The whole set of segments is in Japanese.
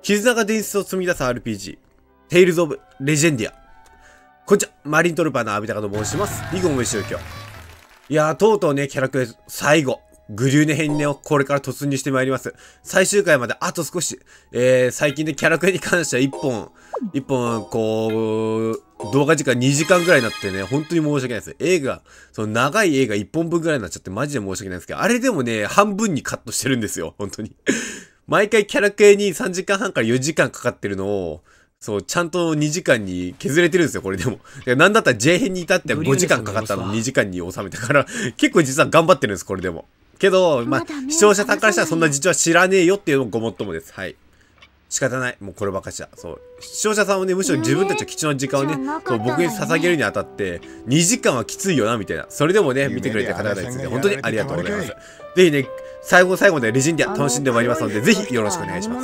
絆が伝説を紡ぎ出す RPG、テイルズ・オブ・レジェンディア。こんにちは、マリントルパーの阿部隆と申します。囲碁も一緒今日。いやー、とうとうね、キャラクター最後、グリューネ編をこれから突入してまいります。最終回まであと少し。最近でキャラクターに関しては一本、こう、動画時間2時間ぐらいになってね、本当に申し訳ないです。その長い映画1本分ぐらいになっちゃってマジで申し訳ないんですけど、あれでもね、半分にカットしてるんですよ、本当に。毎回キャラクターに3時間半から4時間かかってるのを、そう、ちゃんと2時間に削れてるんですよ、これでも。なんだったら J 編に至っては5時間かかったの2時間に収めたから、結構実は頑張ってるんです、これでも。けど、まあ、視聴者さんからしたらそんな実は知らねえよっていうのもごもっともです。はい。仕方ない。もうこればっかしだ。そう。視聴者さんはね、むしろ自分たちの貴重な時間をね、そう僕に捧げるにあたって、2時間はきついよな、みたいな。それでもね、見てくれてる方々ですね。本当にありがとうございます。ぜひね、最後までレジェンディア楽しんでまいりますので、ぜひよろしくお願いします。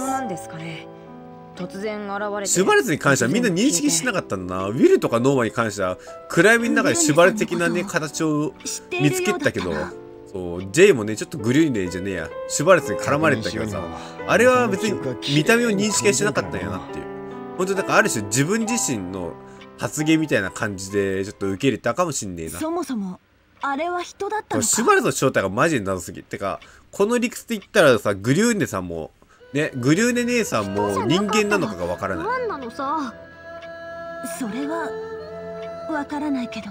突然現れてシュバレツに関してはみんな認識しなかったんだな。ウィルとかノーマに関しては暗闇の中でシュバレツ的なね形を見つけてたけど、そう J もねちょっとグリューネじゃねえや、シュバレツに絡まれてたけどさ、あれは別に見た目を認識してなかったんやなっていう。本当にだからある種自分自身の発言みたいな感じでちょっと受け入れたかもしんねえな。 そもそもあれは人だったのか。 シュバレツの正体がマジで謎すぎてか、この理屈で言ったらさ、グリューネさんもね、グリューネ姉さんも人間なのかがわからない。 何なのさ。それはわからないけど。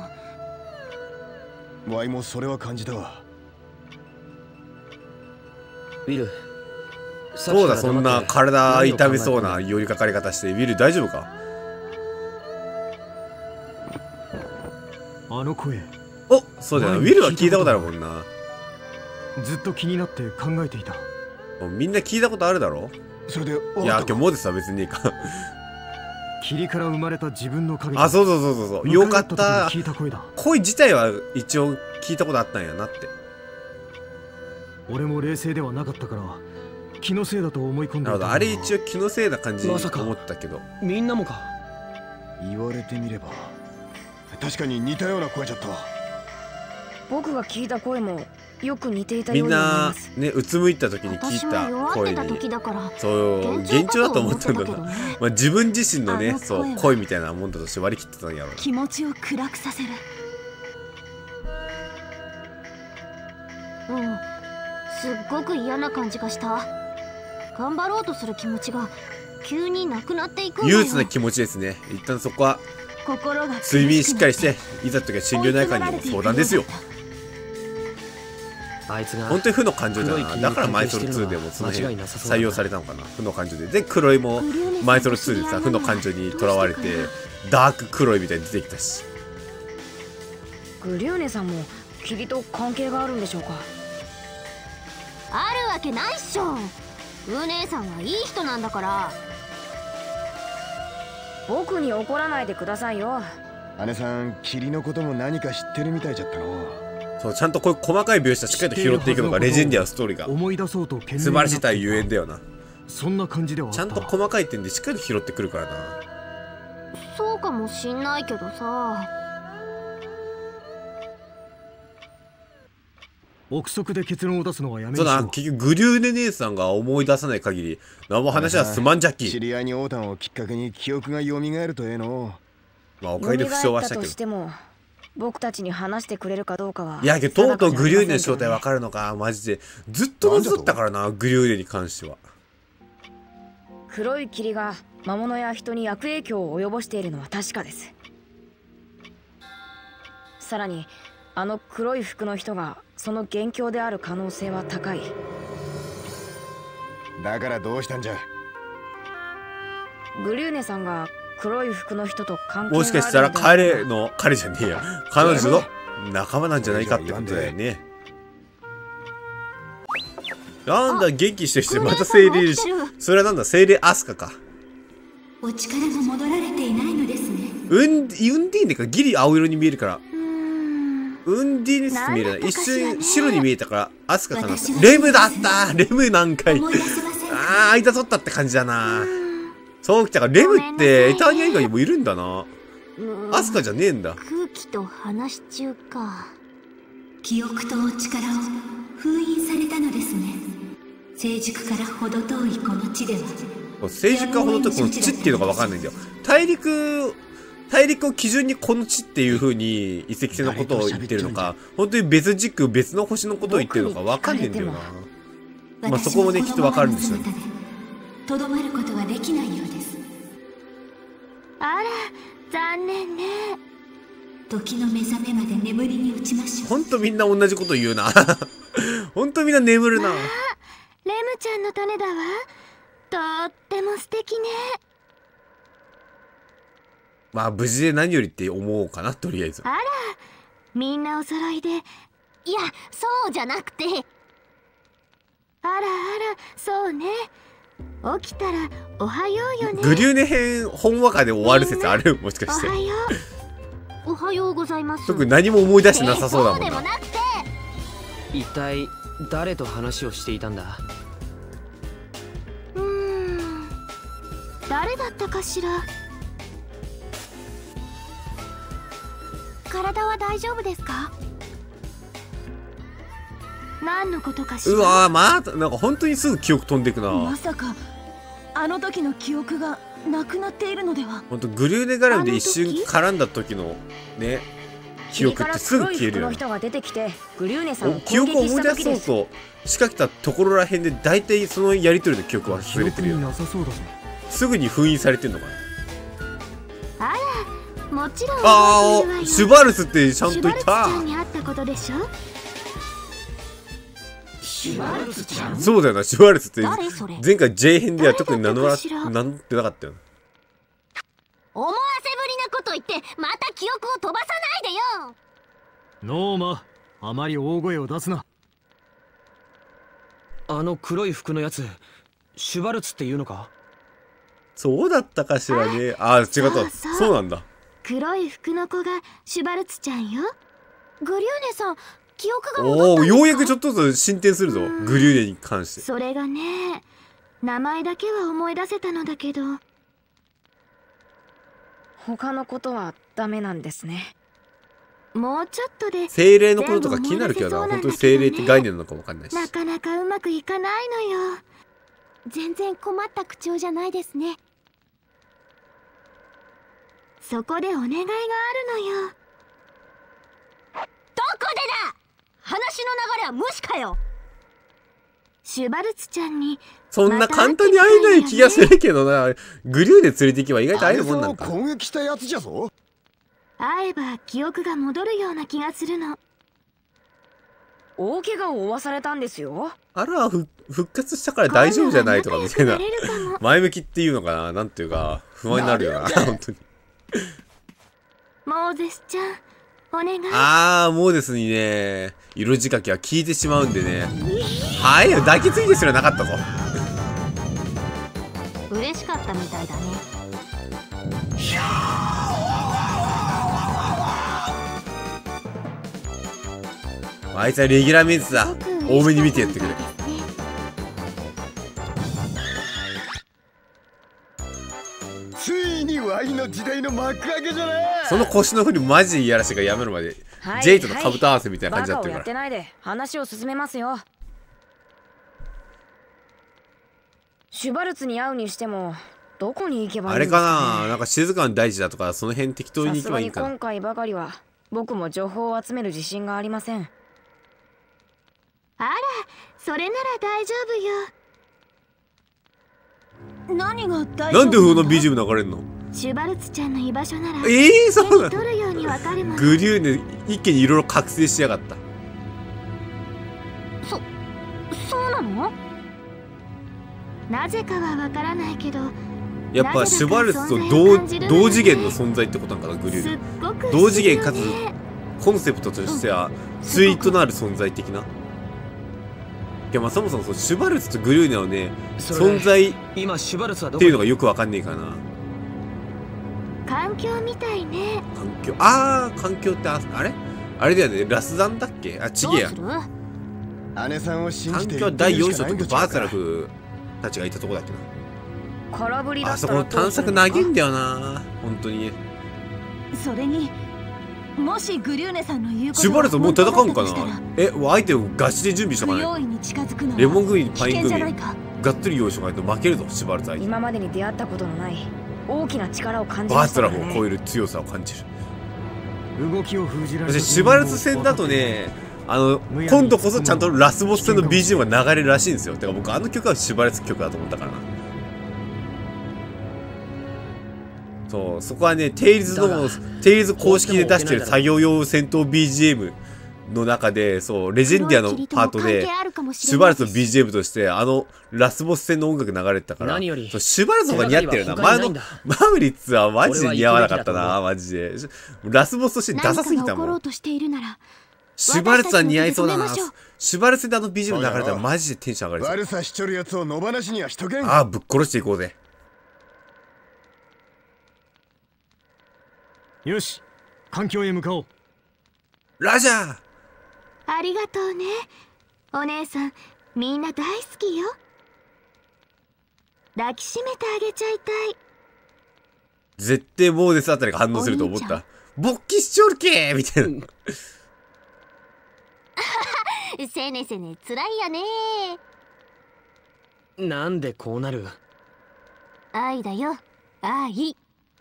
ワイもそれは感じたわ。 ウィル、 そうだ、そんな体痛めそうな寄りかかり方して、ウィル大丈夫か？ あの声。 お、そうだよな、ウィルは聞いたことあるもんな。 ずっと気になって考えていた。 みんな聞いたことあるだろ？ それでいや、今日モデスは別にいいか。 霧から生まれた自分の影。 あ、そう。よかった。 聞いた声だ。 声自体は一応聞いたことあったんやなって。 俺も冷静ではなかったから気のせいだと思い込んでいた。 なるほど、あれ一応気のせいな感じに思ったけど。 みんなもか。 言われてみれば確かに似たような声じゃったわ。 僕が聞いた声もよく似ていたようみんに思いまなす。 ね、うつむいた時に聞いた声に、そう幻聴だと思ったんだな。まあ自分自身のね、そう声みたいなもんだとして割り切ってたんやろうな。 気持ちを暗くさせる。すっごく嫌な感じがした。頑張ろうとする気持ちが急になくなっていくんだよ。 憂鬱な気持ちですね。一旦そこは睡眠しっかりして、いざときは心療内科にも相談ですよ。 あいつが本当に負の感情だな。だからマイソル2でもその辺採用されたのかな。負の感情で。で、黒いもマイソル2でさ、負の感情にとらわれて、ダーク黒いみたいに出てきたし。 グリューネさんも霧と関係があるんでしょうか？あるわけないっしょ。ウ姉さんはいい人なんだから。僕に怒らないでくださいよ。 姉さん、霧のことも何か知ってるみたいじゃったの。 そう、ちゃんとこういう細かい描写しっかりと拾っていくのがレジェンディアストーリーが素晴らしい対ゆえんだよな。 そんな感じではちゃんと細かい点でしっかりと拾ってくるからな。 そうかもしんないけどさ。 憶測で結論を出すのはやめそうだ、結局グリューネ姉さんが思い出さない限り何も話はすまんじゃっき。 知り合いに会うたんをきっかけに記憶が蘇るとええの。 まあおかげで負傷はしたけど。 僕たちに話してくれるかどうかは。 いやけど、とうとうグリューネの正体わかるのか。マジでずっと謎だったからな、グリューネに関しては。 黒い霧が魔物や人に悪影響を及ぼしているのは確かです。さらにあの黒い服の人がその元凶である可能性は高い。 だからどうしたんじゃ。 グリューネさんが黒い服の人と関係がある。 もしかしたら彼じゃねえや、彼女の仲間なんじゃないかってことだよね。なんだ、元気してる人また精霊。それはなんだ、精霊アスカか。 お力が戻られていないのですね。 ウンディーネか。ギリ青色に見えるから。ウンディーネス見えるな。一瞬白に見えたからアスカかな。レムだった。レムなんかい。ああ、間取ったって感じだな。そうきたか。レムってエターニア以外にもいるんだな。アスカじゃねえんだ。 空気と話中か。 記憶とお力を封印されたのですね。成熟から程遠いこの地では成熟化ほどとこの地っていうのがわかんないんだよ。大陸を基準にこの地っていう風に遺跡性のことを言ってるのか、本当に別軸、別の星のことを言ってるのかわかんないんだよな。まあそこもね、きっとわかるんでしょうね。 とどまることはできないようです。 あら、残念ね。 時の目覚めまで眠りに落ちましょう。 ほんとみんな同じこと言うな。ほんとみんな眠るな。 レムちゃんの種だわ。とっても素敵ね。 まあ無事で何よりって思おうかな、とりあえず。 あら、みんなお揃いで。いや、そうじゃなくて。あらあら、そうね。起きたらおはようよね。 グリューネ編本話化で終わる説ある？もしかして。 おはよう。おはようございます。 特に何も思い出してなさそうだもんな。 そうでもなくて。 一体誰と話をしていたんだ？ 誰だったかしら。体は大丈夫ですか？何のことかしら。 うわー、またなんか本当にすぐ記憶飛んでくな。 まさかあの時の記憶がなくなっているのでは。 本当グリューネ絡みで一瞬絡んだ時のね記憶ってすぐ消えるよね。記憶を思い出そうと仕掛けたところらへんで大体そのやり取りの記憶は忘れてるよ。すぐに封印されてんのかな。 あら、もちろん。 ああ、シュバルツってちゃんといた。そうだよな、シュバルツって前回 J 編では特に名乗ってなかったよ。 思わせぶりなこと言ってまた記憶を飛ばさないでよ。 ノーマ、あまり大声を出すな。 あの黒い服のやつ、シュバルツっていうのか？ そうだったかしらね。ああ、違った。そうなんだ。 黒い服の子がシュバルツちゃんよ。グリューネさん、記憶が戻ったんですか？おお、ようやくちょっとずつ進展するぞ、グリューネに関して。 それがね、名前だけは思い出せたのだけど、 他のことはダメなんですね。 もうちょっとで精霊のこととか気になるけどな。本当に精霊って概念なのか分かんないし。 なかなかうまくいかないのよ。全然困った口調じゃないですね。そこでお願いがあるのよ。どこでだ！話の流れは無視かよ。シュバルツちゃんにそんな簡単に会えない気がするけどな。グリューで連れていけば意外と会えるもんなんか。 攻撃したやつじゃぞ。 会えば記憶が戻るような気がするの。 大怪我を負わされたんですよ。 あら、復活したから大丈夫じゃないとかみたいな。前向きっていうのかな、なんていうか不安になるよな、本当に。 モーゼスちゃん、お願い。 あー、モーゼスにね、色仕掛けは効いてしまうんでね。はいよ、抱きついてすらなかったぞ。 嬉しかったみたいだね。 あいつはレギュラーメンツだ。多めに見てやってくれ。 ついにワイの時代の幕開けじゃねえ。 その腰の振りマジでいやらしいからやめるまで、はい、ジェイとの兜合わせみたいな感じになってるから。 バカをやってないで話を進めますよ。シュバルツに会うにしてもどこに行けばいいんですかね。 あれかな、なんか静かに大事だとかその辺適当に行けばいいかな。 今回ばかりは僕も情報を集める自信がありません。 あら、それなら大丈夫よ。何が大丈夫なの？ なんでこの BGM 流れんの？ シュバルツちゃんの居場所ならそうだ。 取るようにわかるもの。 グリューネ一気にいろいろ覚醒しやがった。 そうなの？なぜかはわからないけど、 やっぱシュバルツと同次元の存在ってことなんかな、グリューネ。同次元かつコンセプトとしてはツイートのある存在的な。いや、まあそもそもシュバルツとグリューネのね存在っていうのがよくわかんねえからな。 環境みたいね。 環境ってあれだよね、ラスダンだっけ？あ、ちげえや。 姉さんを信じて環境は第4章の時バーサラフたちがいたとこだっけな。 空振りだったらあそこの探索投げんだよな、本当に。 それにもしグリューネさんの言うことシュバルツもう戦うんかな。相手をガチで準備したかない。レモングミンパイングミンがっつり用意しとかないと負けるぞ、シュバルツ相手。 今までに出会ったことのない大きな力を感じバーましたからツラフを超えね。 る強さを感じる。 動きを封じられそしてシュバルツ戦だとね、今度こそちゃんとラスボス戦の BGM が流れるらしいんですよ。てか僕あの曲はシュバルツ曲だと思ったからな。そう、そこはね、テイルズ公式で出してる作業用戦闘 BGM の中で、そう、レジェンディアのパートで、シュバルツの BGM として、ラスボス戦の音楽流れてたから、 何よりそうシュバルツが似合ってるな。前のマウリッツはマジで似合わなかったな、マジで。ラスボスとしてダサすぎたもん。シュバルツは似合いそうだな。シュバルツでBGM 流れたらマジでテンション上がりそう。 悪さしちょるやつを野放しにはしとけん。 ああ、ぶっ殺していこうぜ。 よし、環境へ向かおう。 ラジャー。 ありがとうね。お姉さん、みんな大好きよ。抱きしめてあげちゃいたい。 絶対モーデスあたりが反応すると思った。勃起しちょるけーみたいな。 せねせねつらいやね。 なんでこうなる？ 愛だよ、愛。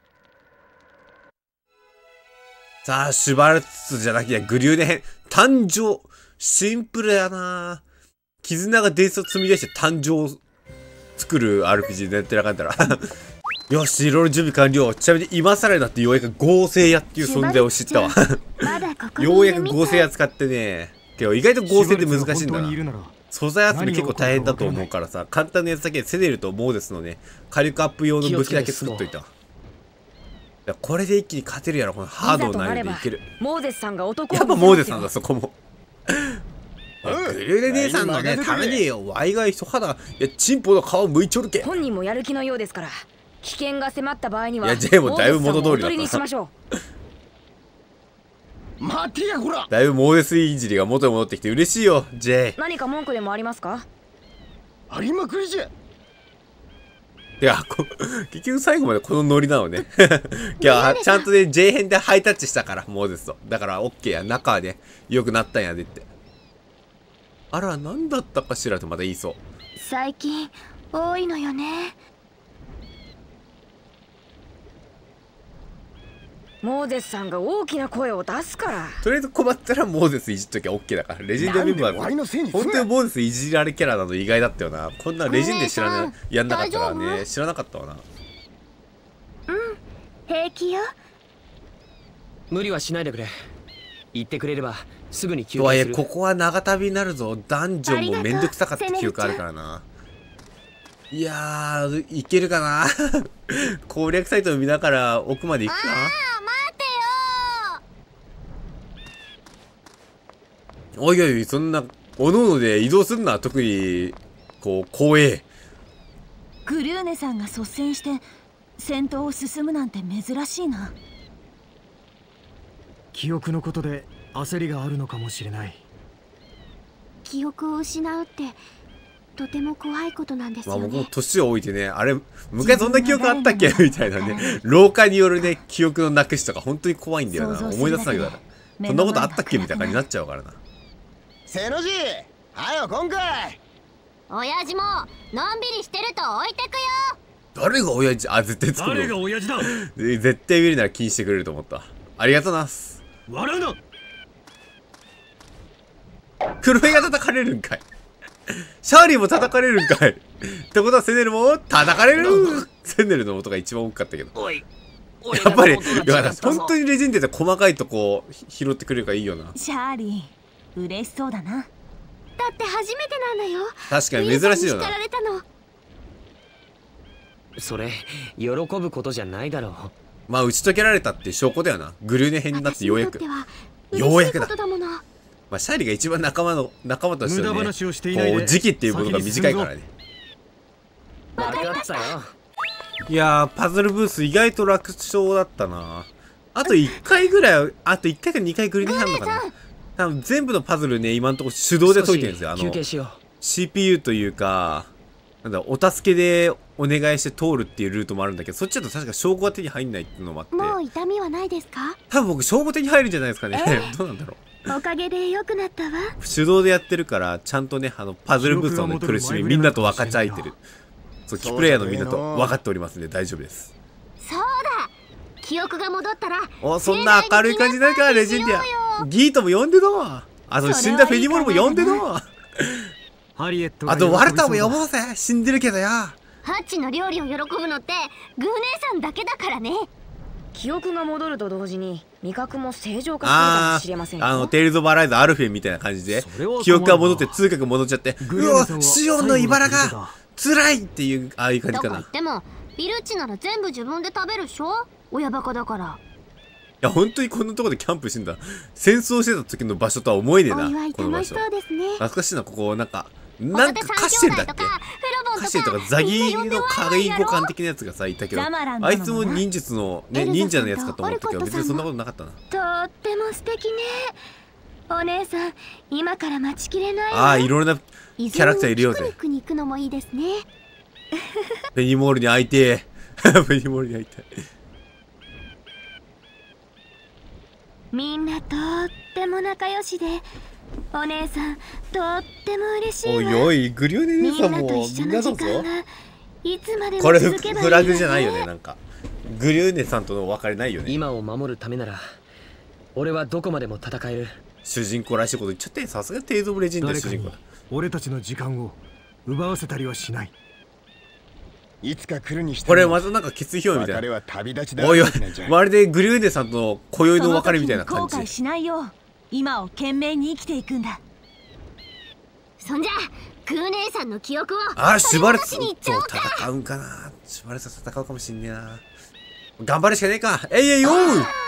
さあ、シュバルツじゃなきゃグリューネ編誕生。シンプルやな。絆が伝説を積み出して誕生を作る RPG でやってなかったら。よし、いろいろ準備完了。ちなみに今更になってようやく合成屋っていう存在を知ったわ。ようやく合成屋使ってね。けど意外と合成って難しいんだな。素材集め結構大変だと思うからさ、簡単なやつだけセネルとモーデスのね、火力アップ用の武器だけ作っといた。いや、これで一気に勝てるやろ、このハードな内容でいける。 モーゼスさんが男をやっぱモーデスなんだ、そこも。グルーネ姉さんのね、ためによ、ワイが人肌、いや、チンポの皮を剥いちょるけ。 本人もやる気のようですから、危険が迫った場合には、 いや、ジェイもだいぶ元通りだった。 モーデスさんをおとりにしましょう。待てや、ほら。 だいぶモーデスいじりが元に戻ってきて嬉しいよ、ジェイ。 何か文句でもありますか？ ありまくりじゃ。 いや、結局最後までこのノリなのね。いや、ちゃんとね、J 編でハイタッチしたから、モーデスと。だから、オッケーや、仲はね、良くなったんやでって。あら、なんだったかしらとまた言いそう。 最近、多いのよね。 モーゼスさんが大きな声を出すから。 とりあえず困ったらモーゼスいじっときゃ OK だから。レジェンドメンバーが本当にモーゼスいじられキャラなの意外だったよな。こんなレジェンド知らない、やんなかったらね、知らなかったわな。 うん、平気よ。 無理はしないでくれ。言ってくれればすぐに休憩する。 とはいえここは長旅になるぞ。ダンジョンもめんどくさかった記憶あるからな。いやー、いけるかな。攻略サイトを見ながら奥まで行くかな。おいおい、そんな、おのおので移動すんな、特に、こう、光栄。 グリューネさんが率先して、戦闘を進むなんて珍しいな。 記憶のことで焦りがあるのかもしれない。 記憶を失うって、とても怖いことなんですよね。 まあ僕も年を置いてね、あれ、昔そんな記憶あったっけみたいなね、老化によるね、記憶のなくしとか本当に怖いんだよな。思い出すだけだな。そんなことあったっけみたいな感じになっちゃうからな。 せのじはよ今回親父ものんびりしてると置いてくよ。 誰が親父？あ、絶対作る。 誰が親父だ。 絶対見るなら気にしてくれると思った。ありがとうなす。 笑うな。 黒目が叩かれるんかい。シャーリーも叩かれるんかい。ってことはセネルも叩かれる。セネルの音が一番大きかったけど。やっぱり、本当にレジェンドで細かいとこ拾ってくれるからいいよな。 シャーリー、嬉しそうだな。 だって初めてなんだよ。 確かに珍しいよな。 それ喜ぶことじゃないだろう。 まあ打ち解けられたって証拠だよな。グルーネ編になってようやく。ようやくだ。まあシャーリーが一番仲間としてはね、こう時期っていうことが短いからね。 分かったよ。 いやー、パズルブース意外と楽勝だったな。あと1回ぐらい、あと1回か2回グルーネ編あるのかな。多分全部のパズルね、今のところ手動で解いてるんですよ。 休憩しよう。 CPU というか、なんだ、お助けでお願いして通るっていうルートもあるんだけど、そっちだと確か証拠が手に入んないっていうのもあって。 もう痛みはないですか？ 多分僕証拠手に入るんじゃないですかね。どうなんだろう。 おかげで良くなったわ。 手動でやってるから、ちゃんとね、パズルブースの、ね、苦しみみんなと分かち合えてる。そう、キプレイヤーのみんなと分かっておりますんで大丈夫です。 そうだ、記憶が戻ったらお、そんな明るい感じなんか、レジェンディア。ギートも呼んでの。あと死んだフェニモルも呼んでの。 ハリエットがあとワルタも呼ぼうぜ。死んでるけどよ。 ハッチの料理を喜ぶのってグー姉さんだけだからね。 記憶が戻ると同時に味覚も正常化するかもしれませんよ。 テイルズ・オブ・アライズ・アルフェンみたいな感じで記憶が戻って痛覚戻っちゃって、うわシオンの茨が辛いっていう、ああいう感じかな。 とか言ってもビルッチなら全部自分で食べるでしょ、親バカだから。 いや本当にこんなとこでキャンプしてんだ。戦争してた時の場所とは思えねえな、この場所。懐かしいな、ここ。なんかカシテルだっけ、カシテルとかザギの介護官的なやつがさいたけど、あいつも忍術のね忍者のやつかと思ったけど、別にそんなことなかったな。 とっても素敵ね。お姉さん、今から待ちきれないわ。 ああ、いろんなキャラクターいるよぜ。 ピクニックに行くのもいいですね。 ベニモールに会いてえ。ベニモールに会いたい。 みんなとっても仲良しで、お姉さんとっても嬉しいわ。 おいおい、グリューネ姉さんもみんなだぞ。これフラグじゃないよね。なんかグリューネさんとのお別れないよね。 今を守るためなら俺はどこまでも戦える。 主人公らしいこと言っちゃって。さすがテイズ・オブ・レジェンド主人公だ。 俺たちの時間を奪わせたりはしない。 いつか来るにしてもこれまたなんか決意表みたいな。おいおい、まるでグリューネさんとの今宵のお別れみたいな感じ。 後悔しないよ。今を懸命に生きていくんだ。 そんじゃグー姉さんの記憶をシュバルツと戦うんかな。シュバルツと戦うかもしんねえな。頑張るしかねえか。えいえいおう、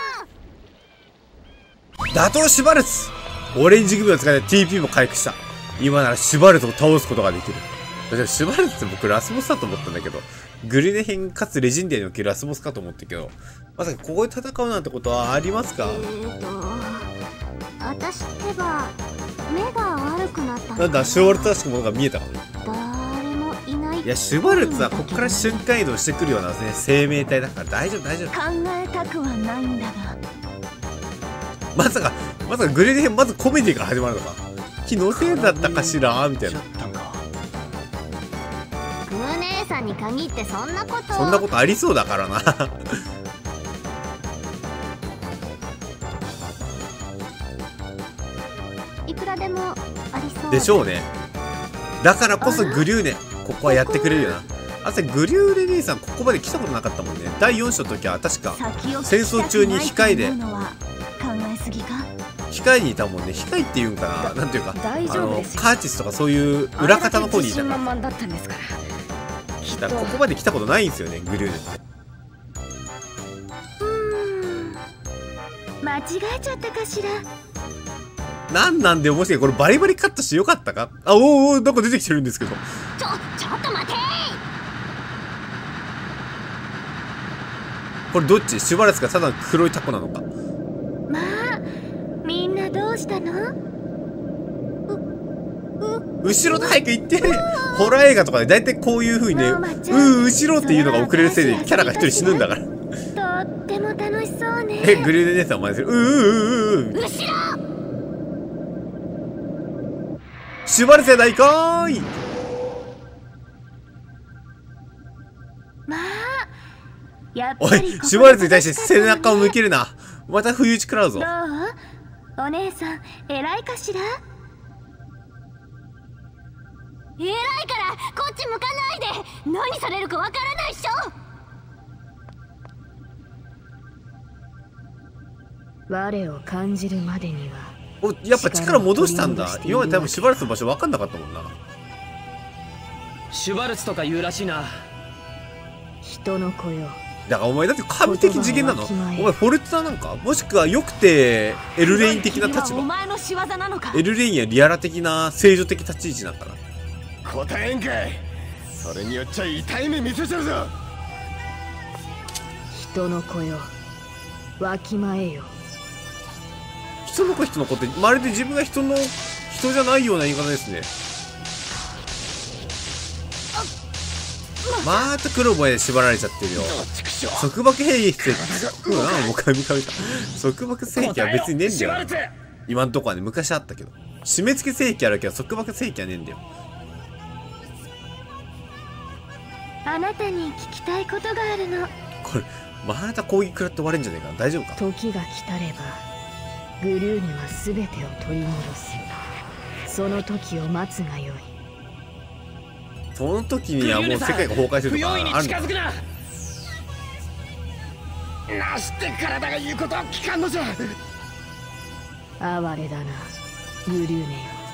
打倒シュバルツ。オレンジグミを使って TP も回復した。今ならシュバルツを倒すことができる。シュバルツって僕ラスボスだと思ったんだけど、グリュネ編かつレジェンディアにおけるラスボスかと思ったけど、まさかここで戦うなんてことはありますか？ 私ってば目が悪くなったの。 なんだ、シュバルツらしきものが見えたかな。 誰もいない。 いや、シュバルツはここから瞬間移動してくるようなね、生命体だから大丈夫大丈夫。 考えたくはないんだが。 まさかグリュネ編まずコメディから始まるのか。気のせいだったかしらみたいな。 グー姉さんに限ってそんなことありそうだからな。 いくらでもありそうでしょうね。だからこそグリューネここはやってくれるよな。あとグリューネ兄さんここまで来たことなかったもんね。第4章の時は確か戦争中に控えで控えにいたもんね。控えっていうんかな、なんていうかカーチスとかそういう裏方の方にいたから。だからここまで来たことないんですよね、グリューネって。 間違えちゃったかしら。 なんでもしかしてこれバリバリカットしてよかったか。あ、おなんか出てきてるんですけど。 ちょっと待て。 これどっち？シュバルツかただの黒いタコなのか。 まあみんなどうしたの？ 後ろで早く行って。ホラー映画とかで大体こういう風にね、後ろっていうのが遅れるせいでキャラが一人死ぬんだから。 とっても楽しそうね。 グリューネ姉さんお前する。後ろシュバルツやないかーい。 まあやっおい、 ぱりシュバルツに対して背中を向けるな。また不意打ち食らうぞ。 どう？お姉さん偉いかしら？ 偉いからこっち向かないで。何されるかわからないっしょ。 我を感じるまでには。 お、やっぱ力戻したんだ。今まで多分シュバルツの場所分かんなかったもんな。 シュバルツとか言うらしいな。 人の子よ。 だからお前だって神的次元なの？お前フォルツァなんか？もしくは良くてエルレイン的な立場？エルレインやリアラ的な聖女的立ち位置なんかな？ 答えんかい。それによっちゃ痛い目見せちゃうぞ。 人の子よ、わきまえよ。 人の子ってまるで自分が人じゃないような言い方ですね。また黒ボエで縛られちゃってるよ。束縛兵器ってもう神々だ。束縛兵器は別にねえんだよ。 今んとこはね、昔あったけど。締め付け聖域あるけど、束縛聖域はねえんだよ。 あなたに聞きたいことがあるの。 これ、また攻撃食らって終わるんじゃねえかな。大丈夫か？ 時が来たればグリューネは全てを取り戻す。その時を待つがよい。 その時にはもう世界が崩壊するとかあるのか？ なして体が言うことを聞かんのじゃ。 哀れだな、グリューネよ。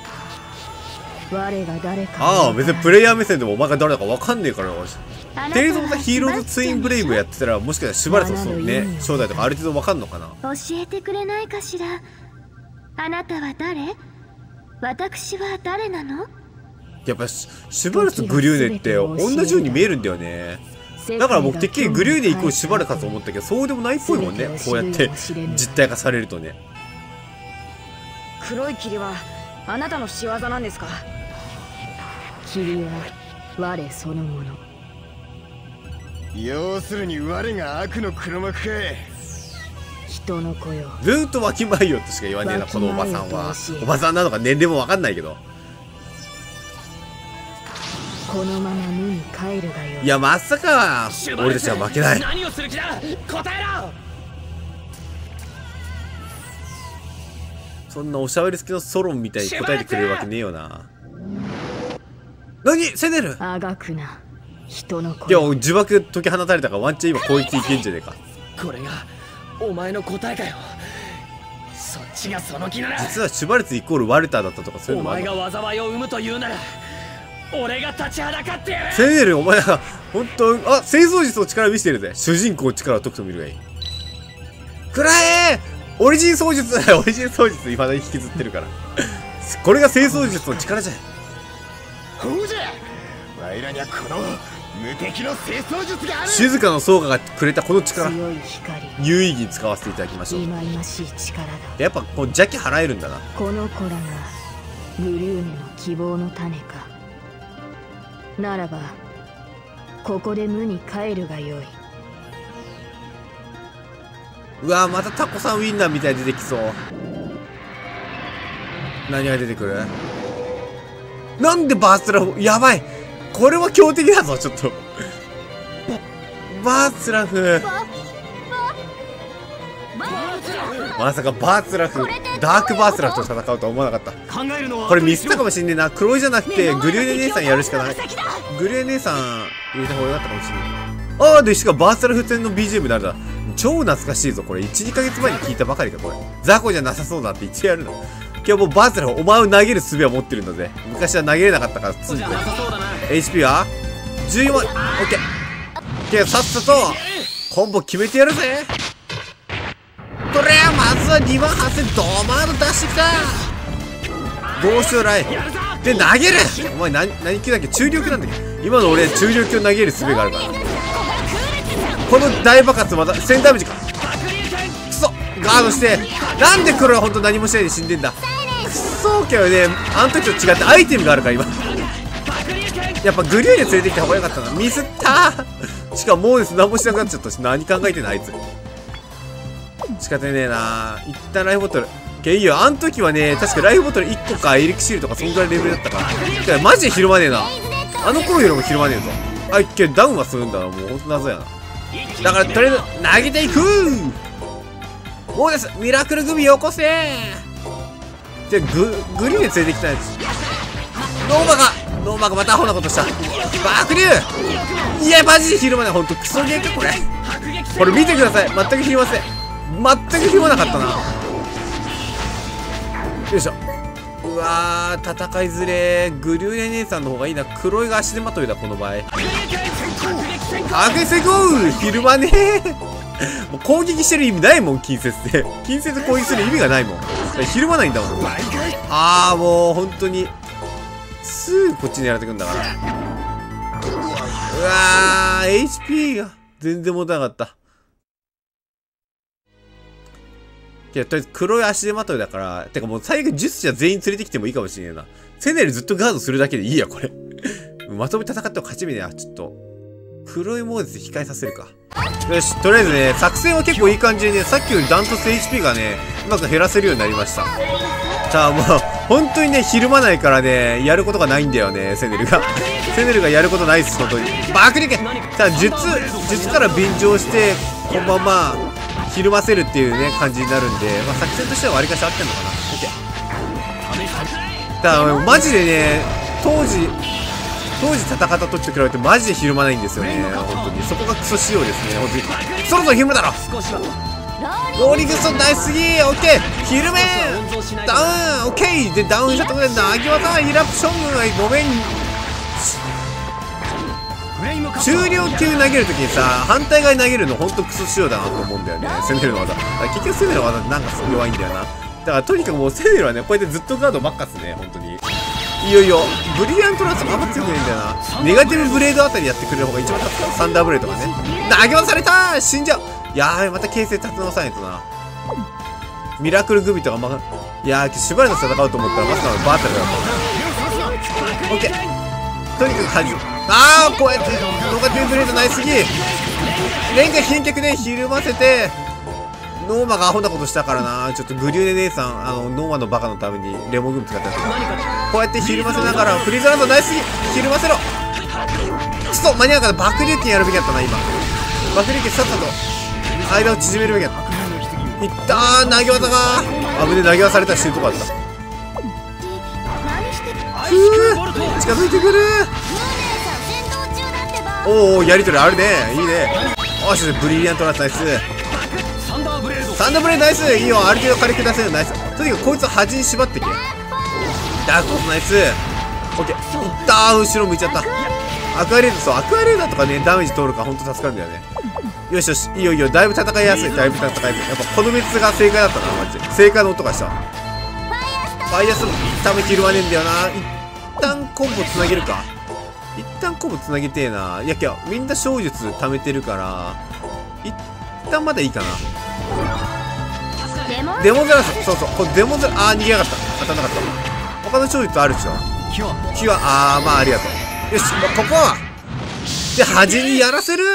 我が誰か。 ああ、別にプレイヤー目線でもお前が誰だか分かんねえからな。テイルズ・オブ・ザ・ヒーローズ・ツイン・ブレイブやってたら、もしかしたらしばらくそうね、正体とかある程度分かんのかな。 教えてくれないかしら。あなたは誰？私は誰なの？ やっぱしばらくグリューネって同じように見えるんだよね。だから僕てっきりグリューネイコールしばらくかと思ったけど、そうでもないっぽいもんね。こうやって実体化されるとね。 黒い霧はあなたの仕業なんですか？ 霧は我そのもの。 要するに我が悪の黒幕か。 人の子よ。 ずーっとわきまえよとしか言わねえな、このおばさんは。おばさんなのか年齢もわかんないけど。 このまま無に帰るがよい。 いや、まさか俺たちは負けない。 何をする気だ。答えろ。 そんなおしゃべり好きのソロンみたいに答えてくれるわけねえよな。何セネル。 あがくな人の子いや、 よ。 呪縛解き放たれたからワンチャン今攻撃いけんじゃねえか。 これがお前の答えかよ。そっちがその気なら。 実はシュバルツイコールワルターだったとかそういうおのもあるの。 前が災いを生むというなら俺が立ちはだかってやる。 セネル、お前は本当、あ、清掃術の力見せてるぜ。主人公の力を解くと見るがいい。くらえー、オリジン操術オリジン操術未だに引きずってるからこれが清掃術の力じゃ。 ほうじゃ。我らにはこの無敵の清掃術がある。 静かの総がくれたこの力、 強い光、 有意義に使わせていただきましょう。 忌々しい力だ。 やっぱこう邪気払えるんだな。 この子らがグリューネの希望の種か。ならばここで無に帰るがよい。 うわー、またタコさんウインナーみたいに出てきそう。何が出てくる？なんでバースラフ、やばい、これは強敵だぞ。ちょっとバースラフ、まさかバースラフ、ダークバースラフと戦うとは思わなかった。 考えるのはこれミスったかもしんねえな。黒いじゃなくてグリューネ姉さんやるしかない。グリューネ姉さん入れた方がよかったかもしれない。ああ、でしかもバースラフ戦の BGM になるだ。超懐かしいぞこれ。 1,2 ヶ月前に聞いたばかりか。これ雑魚じゃなさそうだって言ってやるの。今日もうバースラフお前を投げる術は持ってるんだぜ。昔は投げれなかったからついて。 HP は14万。オッケー。けどさっさとコンボ決めてやるぜ。これはまずは2万8000ドマード出してきた。帽子をライで投げる。お前何級だっけ？中量級なんだっけ？今の俺中量級を投げる術があるから。この大爆発また1000ダメージか。クソガードして。なんで黒は本当何もしないで死んでんだ。クソけどね、あの時と違ってアイテムがあるから今やっぱグリューネ連れてきた方がよかったな。ミスったー。しかもモーネス何もしなくなっちゃったし、何考えてんのあいつ。仕方ねえな。一旦ライフボトルいいよ。あの時はね、確かライフボトル1個かエリクシールとかそんぐらいレベルだったから。だからマジでひるまねえな。あの頃よりもひるまねえぞ。あ、いっけダウンはするんだな。もうほんと謎やな。だからとりあえず投げていくー。もうです、ミラクルグミよこせー。でグリューネ連れてきたやつ。ノーバがまたアホなことした。爆竜。いやマジでひるまない。ほんとクソゲーかこれ。これ見てください。全くひるません。全くひるまなかったな。よいしょ。うわー、戦いづれー。グリューネ姉さんの方がいいな。黒いが足手まといだこの場合。格撃成功。ひるまねー。もう攻撃してる意味ないもん。近接で近接攻撃する意味がないもん。ひるまないんだもん。あーもう本当にすぐこっちにやられてくんだから。うわー HP が全然持たなかった。いやとりあえず黒い足手まといだから。てかもう最悪術者全員連れてきてもいいかもしれないな。セネルずっとガードするだけでいいやこれまとめ戦っても勝ち目ね。ちょっと黒い猛烈控えさせるか。よし、とりあえずね、作戦は結構いい感じでね、さっきよりダントツ HP がね、うまく減らせるようになりました。さあ、もう、本当にね、ひるまないからね、やることがないんだよね、セネルが。セネルがやることないっす、本当に。爆撃さあ、術から便乗して、このまま、ひるませるっていうね、感じになるんで、まあ、作戦としては割りかし合ってんのかな。OK。だから、マジでね、当時戦った時と比べてマジでひるまないんですよね、本当に。そこがクソ仕様ですね、本当に。そろそろひるむだろ。ローリングストン大すぎ。オッケー、ひるめダウン。オッケーでダウンしたところで投げ技イラプション。ごめん。終了級投げるときにさ、反対側に投げるのほんとクソ仕様だなと思うんだよね、セネルの技。結局セネルの技なんかすごい弱いんだよな。だからとにかくもうセネルはね、こうやってずっとガードばっかっすね、本当に。いよいよブリリアントランスもあんま強くないんだよな。ネガティブブレードあたりやってくれる方が一番助かる。サンダーブレードがね、投げ技されたー。死んじゃう。やーべ、また形勢立て直さないとな。ミラクルグビとかいやー、しばらく戦うと思ったらまさかのバータルだった。オッケー、とにかくはじあー、こうやってノーガティブブレードないすぎ。レンガ返却でひるませて、ノーマがアホなことしたからな。ちょっとグリューネ姉さん、ノーマのバカのためにレモングミ使ってやってる。こうやってひるませながらフリーズランドないすぎ。ひるませろ。クソ間に合うから爆竜剣やるべきだったな。今爆竜剣さっさと間を縮めるべきだった。いったー、投げ技が危ねえ。投げ技されたら死ぬとこあった。ふう、近づいてくる。おお、やりとりあるね。いいね。よし、ブリリアントランスナイス。サンダーブレードナイス。いいよ、ある程度軽く出せる。ナイス。とにかくこいつを端に縛ってけ。ダークホースナイス。オッケー、いったー。後ろ向いちゃった。アクアレーダー、そう、アクアレーダーとかね、ダメージ通るからほんと助かるんだよね。よしよし、いいよいいよ。だいぶ戦いやすい。だいぶ戦いやすい。やっぱこの別が正解だったな、マジで。正解の音がした。ファイヤーストームため切るわねえんだよな。一旦コンボつなげるか。一旦コンボつなげてえな。いや、みんな小術貯めてるから一旦まだいいかな。デモンゼラス、そうそう、これデモンゼラス、逃げやがった。当たんなかった。他の小術あるでしょ。キュア、まあありがとう。よし、もうここで端にやらせる。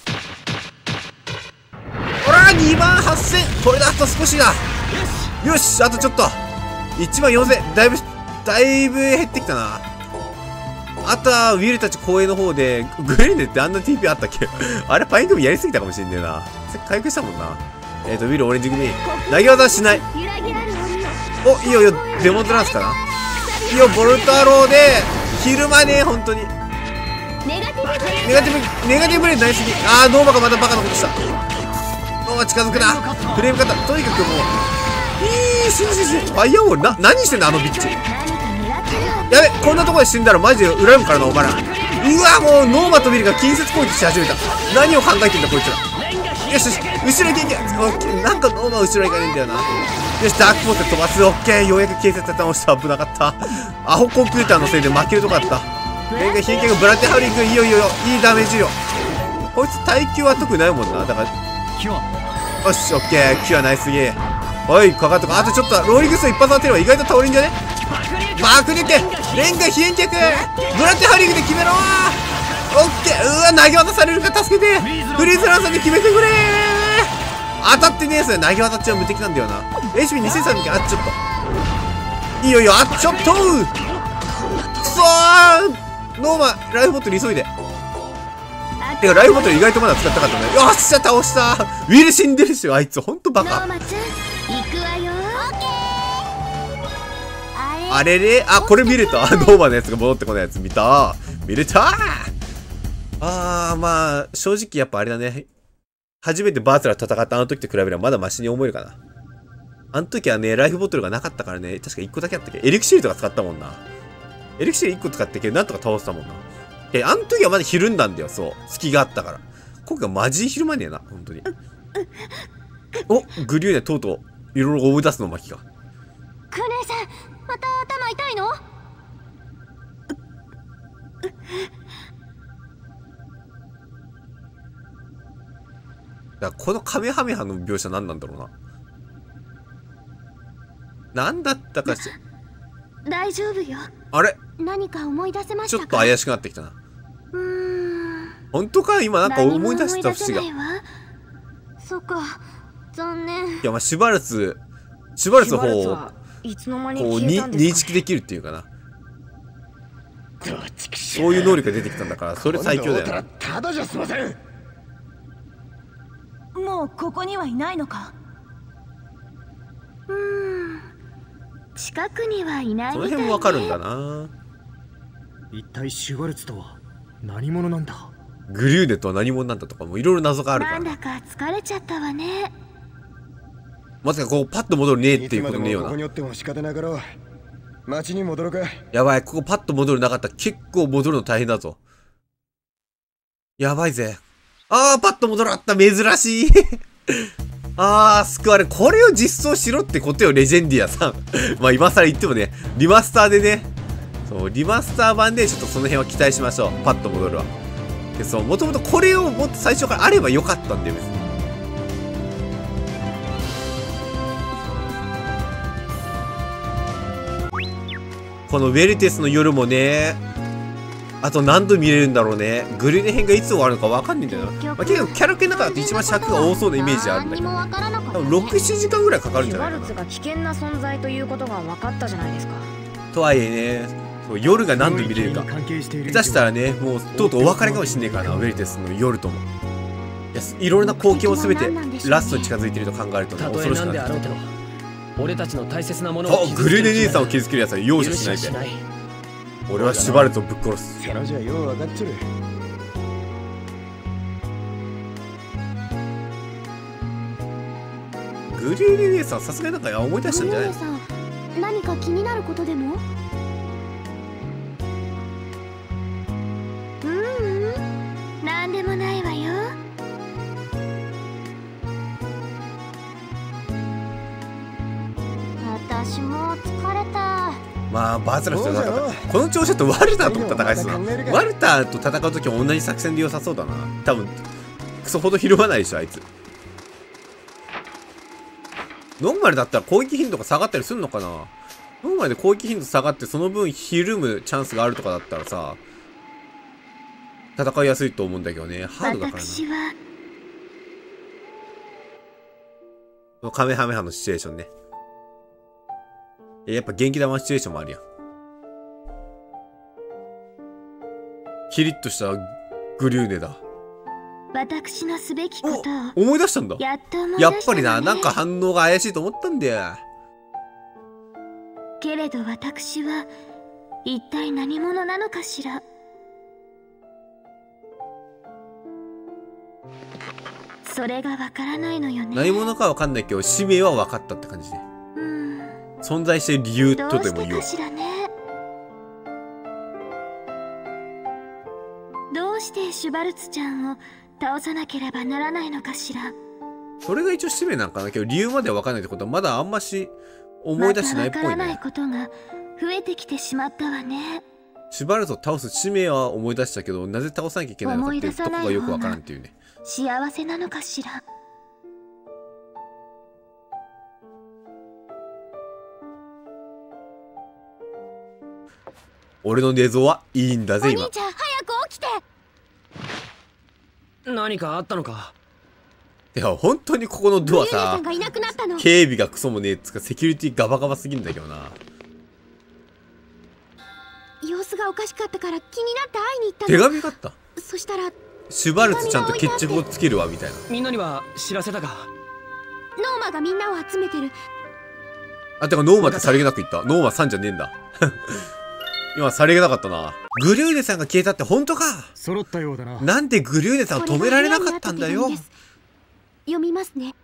ほら、28000。これだ、あと少しだ。よし、あとちょっと。14000。だいぶ減ってきたな。あとはウィルたち公園の方でグレーネってあんな TP あったっけあれパイン組やりすぎたかもしんねえな。回復したもんな。ウィルオレンジ組投げ技はしない。お、いいよいいよ。デモントランスかな。いいよ、ボルタローで昼間ね。本当にネガティブブレードないすぎ。ノーマがまたバカなことした。ノーマ近づくな。フレーム型とにかくもう死ぬ。ファイヤーウォール何してんだあのビッチ。やべ、こんなところで死んだらマジで恨むからな、お前ら。うわ、もうノーマとビルが近接攻撃し始めた。何を考えてんだこいつら。よしよし、後ろ行け。オッケー。なんかノーマ後ろ行かねえんだよな。よし、ダークポート飛ばす。オッケー。ようやく警察倒した。危なかった。アホコンピューターのせいで負けるとこあった。レンガ貧血がブラテハウリング。いいよいいよ、いいダメージよ。こいつ耐久は特にないもんな。だからよし、オッケー。キュアナイスゲー。おい、かかっとか。あとちょっとローリングス一発当てれば意外と倒れんじゃね。爆撃レンガ飛遠脚ブラテハリングで決めろー。オッケー。うわ、投げ技されるか助けて。フリーズランサーで決めてくれー。当たってねえ。それ投げ技っちゃ無敵なんだよな。 HP2300。ちょっといいよいいよ。ちょっとくそー。ノーマライフボトル急いで。てかライフボトル意外とまだ使ったかったね。よっしゃ、倒した。ウィル死んでるしよ、あいつほんとバカ。あれれ、これ見れた。ノーマのやつが戻ってこないやつ見た。見れた。まあ正直やっぱあれだね。初めてバーツラ戦ったあの時と比べればまだマシに思えるかな。あの時はね、ライフボトルがなかったからね、確か1個だけあったっけ。エリクシールとか使ったもんな。エリクシール1個使ってけど、なんとか倒したもんな。あの時はまだひるんだんだよ、そう。隙があったから。今回マジでひるまねえな、本当に。お、グリューネとうとう、いろいろ思い出すの巻きか。 クネさん、また頭痛いの？ だからこのカメハメハの描写何なんだろうな。何だったかし大丈夫よ。 あれ何か思い出せましたか？ ちょっと怪しくなってきたな。 本当か？今なんか思い出した節が。いそっか、残念。 や、まあシュバルツの方をいつの間にこう消えたんですかね。 認識できるっていうかな。そういう能力が出てきたんだから、それ最強だよな。 ただじゃ済ません。 もうここにはいないのか。近くにはいないそのみたいね。 辺もわかるんだな。 一体シュバルツとは何者なんだ。 グリューネとは何者なんだとかもいろいろ謎があるからなんだか疲れちゃったわね。 まさかこうパッと戻るねっていういつまでことねえよな。 もここにおっても仕方なかろう。町に戻るか。 やばい、ここパッと戻るなかったら結構戻るの大変だぞ。やばいぜ。あー、パッと戻るあった、珍しい。あー、救われ。これを実装しろってことよ、レジェンディアさん。まあ今更言ってもね、リマスターでね。そう、リマスター版でちょっとその辺は期待しましょう。パッと戻るわ。で、そう、もともとこれをもっと最初からあればよかったんだよ、別に。このウェルテスの夜もね、あと何度見れるんだろうね。グルネ編がいつ終わるのか分かんないんだよな。まあ、結構キャラ系の中だと一番尺が多そうなイメージあるんだけど、多分6、7時間ぐらいかかるんじゃないかな。 シュバルツが危険な存在ということが分かったじゃないですか。 とはいえね、そう夜が何度見れるか。下手したらね、もうとうとうお別れかもしんねえからな、ウェルテスの夜とも。いろいろな光景を全てラストに近づいていると考えるとね、 たと恐ろしくえなんであろうけど、俺たちの大切なものをあ、グルネ姉さんを傷つけるやつは容赦しないで。俺はシュバルツをぶっ殺す。 それじゃよう分かっちゃる。 グルネ姉さんさすがになんか思い出したんじゃない？ さん、何か気になることでも？ なんでもないわよ。 私も疲れた。 まあバズらせてなかった。この調子だとワルターと戦いそうだな。ワルターと戦うときは同じ作戦で良さそうだな。多分クソほどひるまないでしょあいつ。ノーマルだったら攻撃頻度が下がったりするのかな。ノーマルで攻撃頻度下がってその分ひるむチャンスがあるとかだったらさ、戦いやすいと思うんだけどね。ハードだから私はな。カメハメハのシチュエーションね。やっぱ元気玉シチュエーションもあるやん。キリッとしたグリューネだ。 私のすべきことを思い出したんだ。 やっと思い出したのね。 やっぱりな、なんか反応が怪しいと思ったんだよ。 けれど私は一体何者なのかしら。それがわからないのよね。 何者かわかんないけど、使命は分かったって感じで。存在している理由とでも言おう。 どうしてかしらね。どうしてシュバルツちゃんを倒さなければならないのかしら。 それが一応使命なんかなけど、理由までは分かんないってことはまだあんまし思い出してないっぽいまたわからないね。 ことが増えてきてしまったわね。 シュバルツを倒す使命は思い出したけど、なぜ倒さなきゃいけないのかっていうとこがよく分からんっていうね。 幸せなのかしら。 俺の寝相はいいんだぜ今。 お兄ちゃん、早く起きて。 何かあったのか。 いや本当にここのドアユーネささんがいなくなったの。 警備がクソもねえっつかセキュリティガバガバすぎんだけどな。 様子がおかしかったから気になって会いに行った手の。 紙があった。 そしたらシュバルツちゃんと決着をつけるわみたいな。 みんなには知らせたか。 ノーマがみんなを集めてる。 あ、てかノーマってさりげなく言った。ノーマさんじゃねえんだ。今さりげなかったな。グリューネさんが消えたって本当か。 揃ったようだな。 なんでグリューネさんを止められなかったんだよ。 読みますね。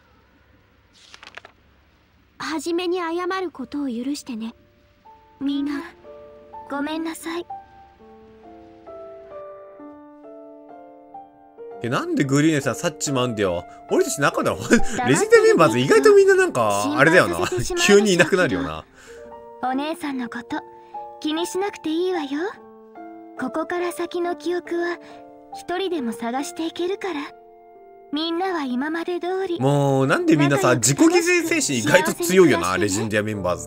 はじめに謝ることを許してね。 みんなごめんなさい。 なんでグリューネさん去っちまうんだよ。俺たち中だろ。レジェンダーメンバーズ意外とみんななんかあれだよな。急にいなくなるよな。 お姉さんのこと気にしなくていいわよ。ここから先の記憶は一人でも探していけるから。みんなは今まで通り。 もうなんでみんなさ、自己犠牲精神意外と強いよな、レジェンダーメンバーズって。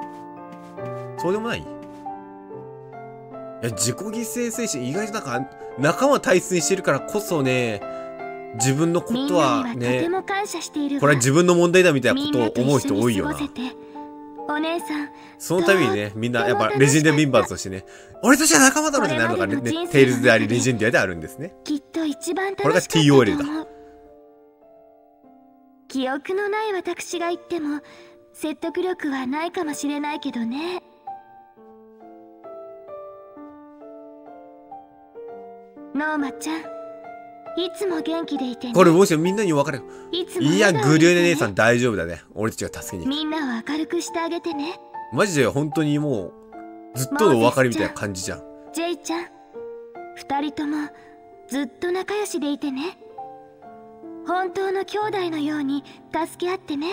そうでもない？いや、自己犠牲精神意外となんか仲間大切にしてるからこそね、自分のことはみんなにはとてね、 も感謝しているわ。 これは自分の問題だみたいなこみんなととを思う一緒に人多いよな。 過ごせてお姉さん、 そのためにね、みんなやっぱレジェンドメンバーズとしてね、俺たちは仲間だろってなるのがね、テイルズでありレジェンディアであるんですね。 きっと一番楽これがしかったと TOL だ。 思う。記憶のない私が言っても説得力はないかもしれないけどね。ノーマちゃん、いつも元気でいてね。 これもしみんなに分かる。 いつもいや、 笑顔でいてねグリューネ姉さん大丈夫だね。俺たちが助けに行く。 みんなを明るくしてあげてね。 マジで本当にもう、ずっとのお別れみたいな感じじゃん。 ジェイちゃん、二人ともずっと仲良しでいてね。本当の兄弟のように助け合ってね。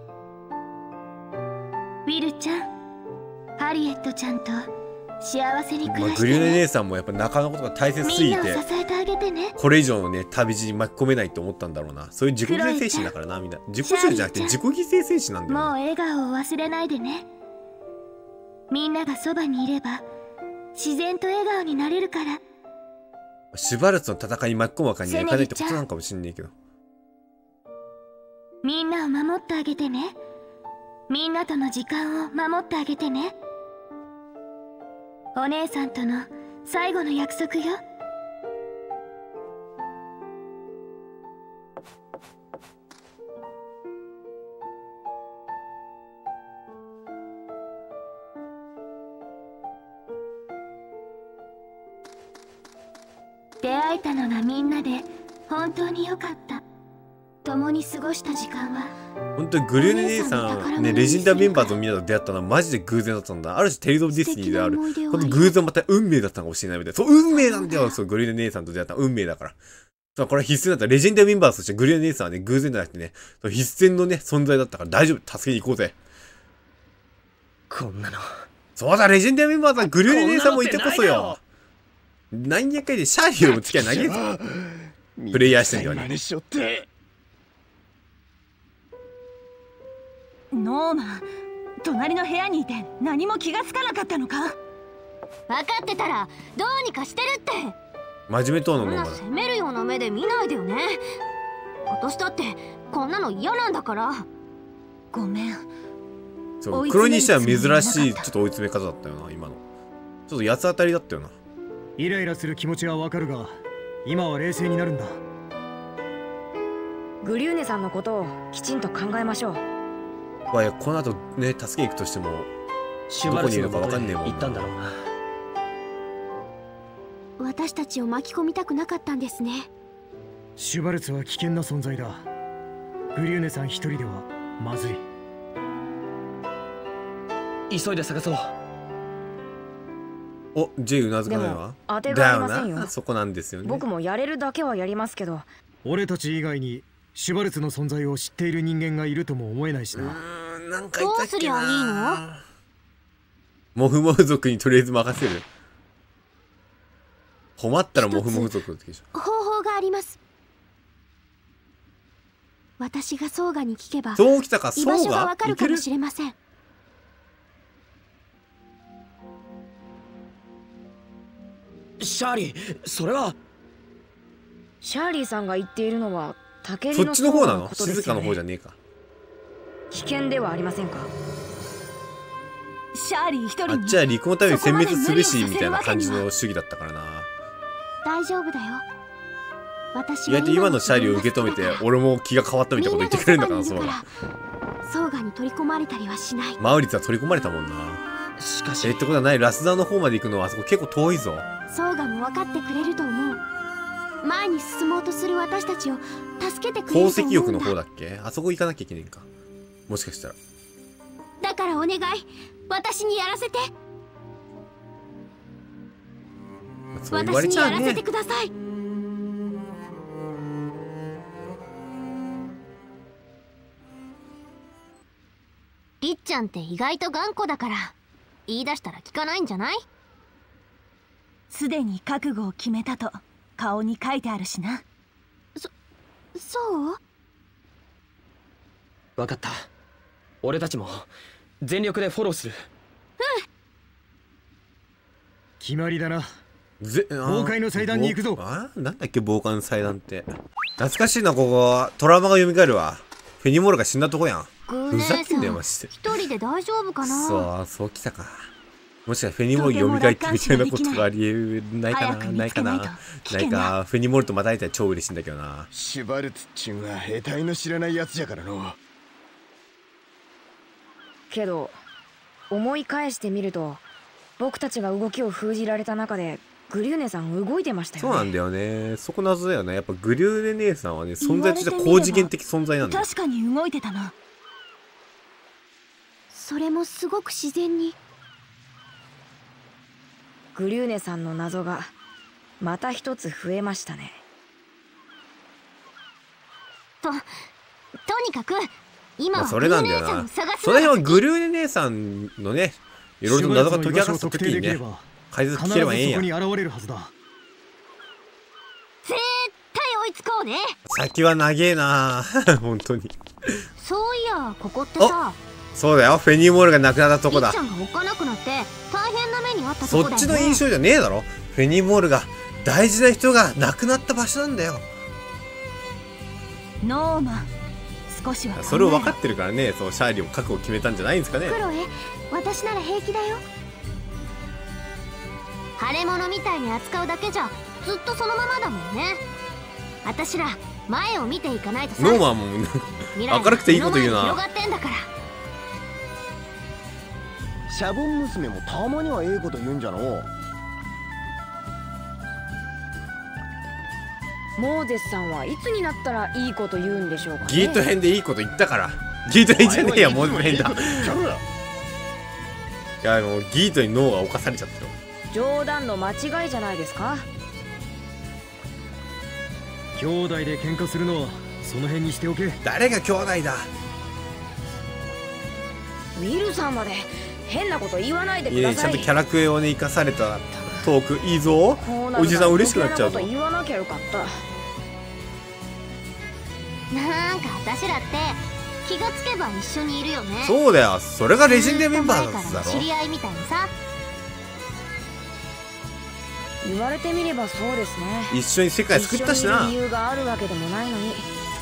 ウィルちゃん、ハリエットちゃんと幸せに暮まあ、 らしてグリューネね。 姉さんもやっぱ仲のことが大切すみんなをぎて、 支えてあげてね。 これ以上のね、旅路に巻き込めないと思ったんだろうな。そういう自己犠牲精神だからな、みんな。自己犠牲じゃなくて自己犠牲精神なんだもうよな。 笑顔を忘れないでね。みんながそばにいれば自然と笑顔になれるから。 シュバルツの戦いに巻き込むわけにはいかないってことなのかもしんないけど。 みんなを守ってあげてね。みんなとの時間を守ってあげてね。お姉さんとの最後の約束よ。出会えたのがみんなで本当に良かった。共に過ごした時間は本当にグリューネ姉さん、ね、レジェンダーメンバーズのみんなと出会ったのはマジで偶然だったんだ。ある種テイルズ・オブ・ディスティニーである。本当偶然また運命だったのかもしれないみたいな。そう、運命なんだよ。そう、グリューネ姉さんと出会った運命だから。そう、これは必須だった。レジェンダーメンバーズとしてグリューネ姉さんはね、偶然じゃなくてね、そう必然のね、存在だったから大丈夫。助けに行こうぜ。 こんなのそうだ、レジェンダーメンバーズはグリューネ姉さんもいてこそよ。何やかんでシャーリーを付き合い投げず。プレイヤーしてんだよね。 真似しよって。 ノーマン、隣の部屋にいて何も気がつかなかったのか。 分かってたらどうにかしてるって。 真面目とのそんなノーマル。 責めるような目で見ないでよね。私だってこんなの嫌なんだから。 ごめん。 そう、黒にしては珍しいちょっと追い詰め方だったよな、今の。ちょっと八つ当たりだったよな。 イライラする気持ちはわかるが、今は冷静になるんだ。 グリューネさんのことをきちんと考えましょう。 まあ、いやこの後ね、助けに行くとしても、 シュバルツのどこにいるかわかんねえもんな行ったんだろうな。 私たちを巻き込みたくなかったんですね。 シュバルツは危険な存在だ。グリューネさん一人ではまずい。 急いで探そう。 お、J うなずでもかないわ。 当てがありませんよだよな。そこなんですよね。 僕もやれるだけはやりますけど。 俺たち以外にシュバルツの存在を知っている人間がいるとも思えないしな。 なんか言ったっけな。 どうすりゃいいの？ モフモフ族にとりあえず任せる。困ったらモフモフ族でしょ。 方法があります。私がソーガに聞けばそうきたか、 居場所がそうがわかるかもしれません。 シャーリー、それは。 シャーリーさんが言っているのはタケリそっのちの方なの？ ことです静かのよね。 方じゃねえか。 危険ではありませんか。 シャーリー一人にあっちは陸のために殲滅すべしそこまで無理をさせるみたいな感じわけにはの主義だったからな。 大丈夫だよ。私意外と今のシャーリーを受け止めて、俺も気が変わったみたいなこと言ってくれるのかな、そうが。 ソーガに取り込まれたりはしない。 マウリツは取り込まれたもんな。 しかしってことはない、ラスダーの方まで行くのはあそこ結構遠いぞ。 ソーガも分かってくれると思う。前に進もうとする私たちを助けてくれ宝ると思うんだ。 石翼の方だっけ？あそこ行かなきゃいけないんか。もしかしたら。 だからお願い、私にやらせて。 そう言われちゃうね私にやらせて。ください。りっちゃんって意外と頑固だから言い出したら聞かないんじゃない？ すでに覚悟を決めたと顔に書いてあるしな。 そう？ 分かった。俺たちも全力でフォローする。 決まりだな。 崩壊の祭壇に行くぞ。 なんだっけ崩壊の祭壇って。懐かしいな、ここ。トラウマが蘇るわ。フェニモールが死んだとこやん。ふざけんなよ、マジで。 一人で大丈夫かな。 そうきたか。もしかしたらフェニモール蘇ってみたいなことがありえないかな。ないか。フェニモールとまた会えたら超嬉しいんだけどな。 シュバルツっちゅうは得体の知らないやつじゃからの。 けど思い返してみると、僕たちが動きを封じられた中でグリューネさん動いてましたよね。 そうなんだよね。そこ謎だよね。やっぱグリューネ姉さんはね、存在としては高次元的存在なんだよ。 確かに動いてたな。 それもすごく自然に。 グリューネさんの謎がまた一つ増えましたね。 とにかく今はそれなんだよな。その辺はグリューネ姉さんのね、いろいろと謎が解き明かした時にね、解説聞ければええんや。 必ずそこに現れるはずだ。 絶対追いつこうね。 先は長えな本当に。 そういや、ここってさ、 そうだよ、フェニーモールが亡くなったとこだ。 りっちゃんがおっかなくなって大変な目にあったとこだよね。 そっちの印象じゃねえだろ。フェニーモールが大事な人が亡くなった場所なんだよ。 ノーマン、少しはそれを分かってるからね、そうシャーリーも覚悟を決めたんじゃないんですかね。 クロエ、私なら平気だよ。 腫れ物みたいに扱うだけじゃずっとそのままだもんね。私ら前を見ていかないとさ。 ノーマンも明るくていいこと言うな。 広がってんだから。 シャボン娘もたまにはええこと言うんじゃのう。 モーゼスさんはいつになったらいいこと言うんでしょうかね。 ギート編でいいこと言ったから。ギート編じゃねえや、モーゼス編だ。いや、もうギートに脳が侵されちゃってる。 冗談の間違いじゃないですか。 兄弟で喧嘩するのはその辺にしておけ。 誰が兄弟だ。 ウィルさんまで変なこと言わないでいいね、 ください。 ちゃんとキャラクエをね生かされたトークいいぞ。おじさん嬉しくなっちゃうぞ。 言わなきゃよかった。 なんか私らって気がつけば一緒にいるよね。 そうだよ、それがレジェンデメンバーだっつだろ。 知り合いみたいにさ。 言われてみればそうですね。 一緒に世界救ったしな。 一緒にいる理由があるわけでもないのに。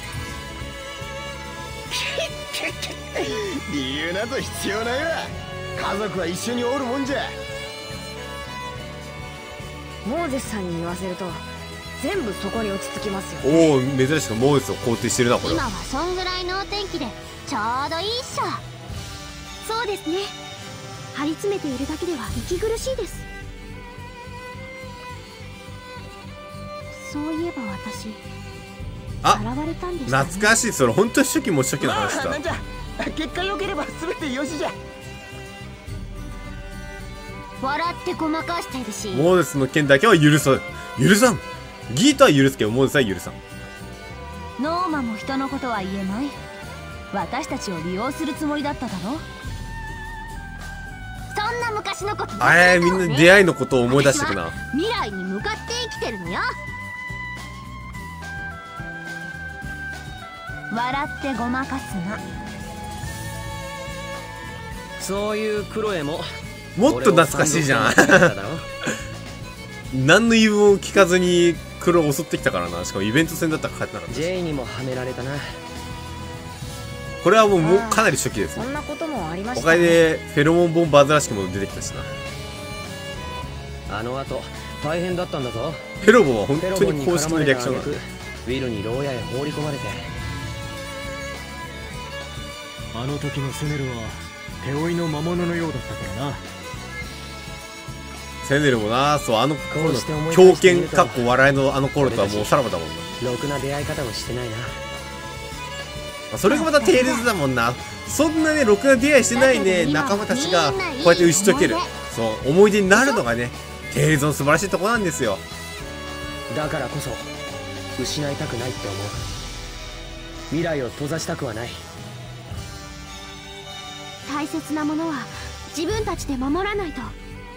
理由など必要ないわ。家族は一緒におるもんじゃ。 モーゼスさんに言わせると全部そこに落ち着きますよ。 おお、珍しくモーゼスを肯定してるな、これは。 今はそんぐらいのお天気でちょうどいいっしょ。 そうですね。張り詰めているだけでは息苦しいです。そういえば私、さらわれたんでしたね。 懐かしい。それ本当に初期も初期の話だ。 なんじゃ、結果良ければ全てよしじゃ。 笑ってごまかしてるし。 モーゼスの件だけは許さん。ギータは許すけどモーゼスは許さん。 ノーマンも人のことは言えない。私たちを利用するつもりだっただろ。 そんな昔のこと、 みんな出会いのことを思い出してくな。 未来に向かって生きてるのよ。 笑ってごまかすな。 そういうクロエももっと懐かしいじゃん。何の言い分を聞かずに黒を襲ってきたからな。しかもイベント戦だったら勝てなかったし。 ジェイにもはめられたな。 これはもうかなり初期ですね。 そんなこともありましたね。 おかげでフェロモンボンバーズらしきもの出てきたしな。 あの後大変だったんだぞ。 フェロモンは本フェロ当にモンに絡ま公式のリアれた挙句クションなんだ。 ウィルに牢屋へ放り込まれて。 あの時のセネルは手負いの魔物のようだったからな。 セネルもな、そう、あの頃のこうして思い狂返してみると犬かっこ笑いのあの頃とはもうさらばだもんな。 ろくな出会い方をしてないな。 それがまたテイルズだもんな。そんなね、ろくな出会いしてないね、仲間たちがこうやって打ち解ける。そう、思い出になるのがね、テイルズの素晴らしいとこなんですよ。 だからこそ失いたくないって思う。未来を閉ざしたくはない。 大切なものは自分たちで守らないと。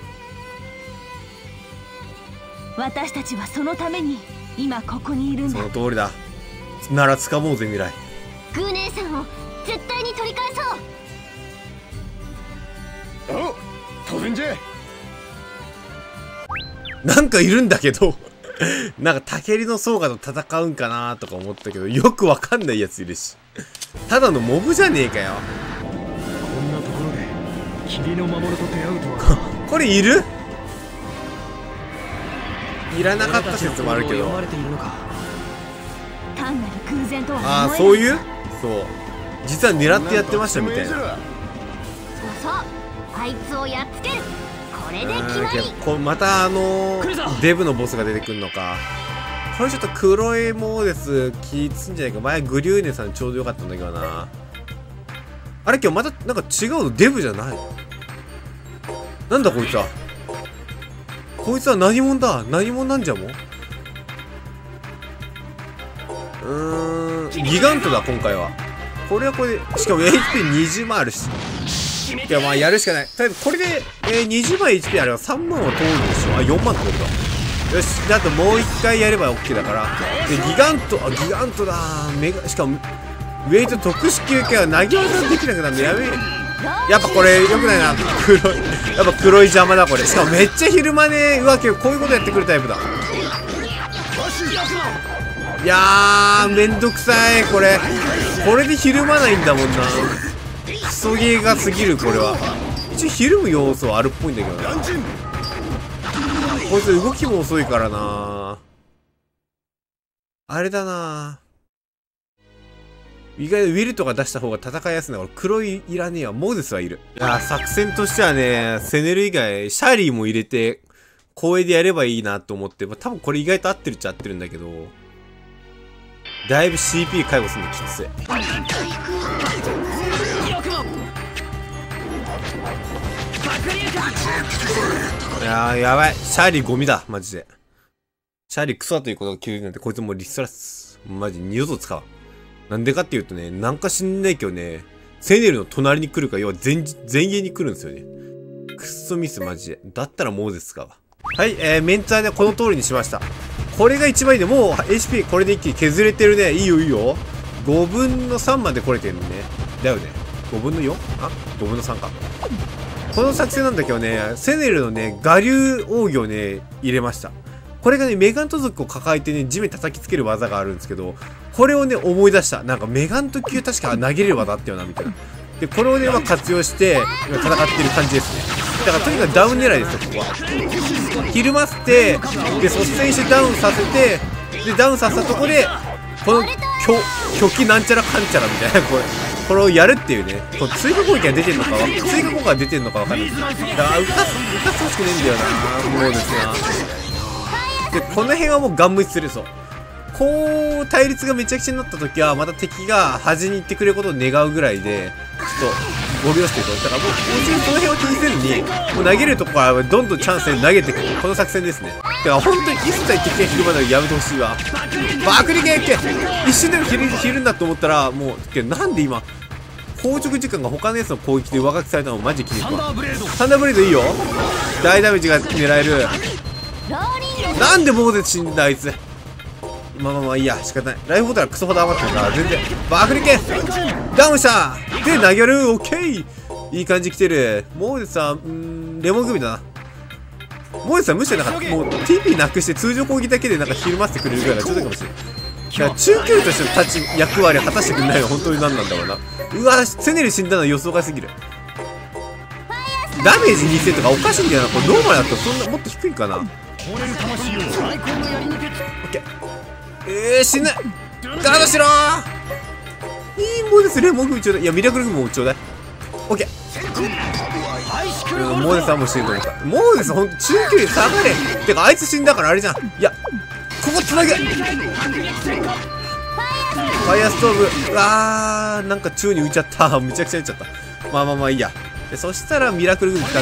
私たちはそのために今ここにいるんだ。 その通りだ。なら掴もうぜ、未来。 グー姉さんを絶対に取り返そう。 お、当然じゃ。 なんかいるんだけど、なんかタケリのソーガと戦うんかなとか思ったけど、よくわかんないやついるし。ただのモブじゃねえかよ。 こんなところで霧の魔物と出会うとは。 これいる？いらなかった説もあるけど。 単なる偶然とは思えない。 ああ、そういう？そう。実は狙ってやってましたみたいな。 そうそう、あいつをやっつける。これで決まり。 またデブのボスが出てくるのか。これちょっと黒いモーデス気つんじゃないか。前グリューネさんちょうどよかったんだけどな。あれ今日またなんか違うの？デブじゃない？なんだこいつは。こいつは何者だ？何者なんじゃもギガントだ今回は。これはこれで、しかも HP20 万あるし。いやまあやるしかない。とりあえずこれで、20万 HP あれば3万は通るでしょ。あ、4万通るだ。よし、であともう1回やれば OK だから。で、ギガントだ。しかも、ウェイト特殊級系は投げ技できなくなるんでやべえ。やっぱこれ良くないな。やっぱ黒い邪魔だこれ。しかもめっちゃ昼間ね、うわけこういうことやってくるタイプだ。いやー、めんどくさいこれ。これでひるまないんだもんな。クソゲーが過ぎるこれは。一応ひるむ要素はあるっぽいんだけどな。こいつ動きも遅いからな。あれだな。意外とウィルとか出した方が戦いやすいな。黒いいらねえわ。モーデスはいる。いやー、作戦としてはね、セネル以外シャーリーも入れて光栄でやればいいなと思って、まあ、多分これ意外と合ってるっちゃ合ってるんだけど、だいぶ CP 介護するのきつい。いやー、やばい。シャーリーゴミだマジで。シャーリークソだということが急になって、こいつもうリストラスマジ二度と使わん。なんでかっていうとね、なんか知んないけどね、セネルの隣に来るか、要は前衛に来るんですよね。くっそミスマジで。だったらモーゼス使うわ。はい、メンツはね、この通りにしました。これが一番いいね。もう HP これで一気に削れてるね。いいよいいよ。5分の3まで来れてるね。だよね。5分の 4？ あ ?5 分の3か。この作戦なんだけどね、セネルのね、我流奥義をね、入れました。これがね、メガント族を抱えてね、地面叩きつける技があるんですけど、これをね、思い出した。なんかメガント級確か投げれる技あったよな、みたいな。で、これをね、活用して、今戦ってる感じですね。だからとにかくダウン狙いですよ、ここは。ひるませて、で、率先してダウンさせて、で、ダウンさせたとこで、この、巨気なんちゃらかんちゃらみたいな、これをやるっていうね。この追加攻撃が出てんのか、追加効果が出てんのかわかんない。だから、浮かすほしくねえんだよな、もうですな。で、この辺はもうガン無視するぞ。こう、対立がめちゃくちゃになった時は、また敵が端に行ってくれることを願うぐらいで、ちょっと、ご利用していく。だからもう、その辺を気にせずに、もう投げるとこからどんどんチャンスで投げていく。この作戦ですね。だから本当に一切敵がひるまないのやめてほしいわ。爆力やっけ一瞬でもひるんだと思ったら、もう、なんで今、硬直時間が他のやつの攻撃で上書きされたのマジで気に入るわ。サンダーブレードいいよ。大ダメージが狙える。なんでモーゼス死んだあいつ。まあいいや、仕方ない。ライフボタンはクソほど余ってるから、全然。爆力ダウンしたで、投げるオッケーいい感じ来てる。モーゼスは、レモン組だな。モーゼスはむしろなんか、もう TP なくして通常攻撃だけでなんかひるませてくれるぐらいがちょうどいいかもしれない。いや、中距離としての役割を果たしてくれないのは本当に何なんだろうな。うわ、セネル死んだのは予想外すぎる。ダメージ2000とかおかしいんだよな。これノーマルだったらそんなもっと低いかな。オッケー。死ぬガードしろー。いいもんです。レモン組ちょうだい。いや、ミラクル組もちょうだい。オッケー。モーデスはもう死ぬと思った。モーデスほんと中距離下がれ。てかあいつ死んだからあれじゃん。いや、ここつなげ。ファイアストーブ。うわー、なんか宙に浮いちゃった。めちゃくちゃ浮いちゃった。まあいいや。でそしたらミラクル組使って。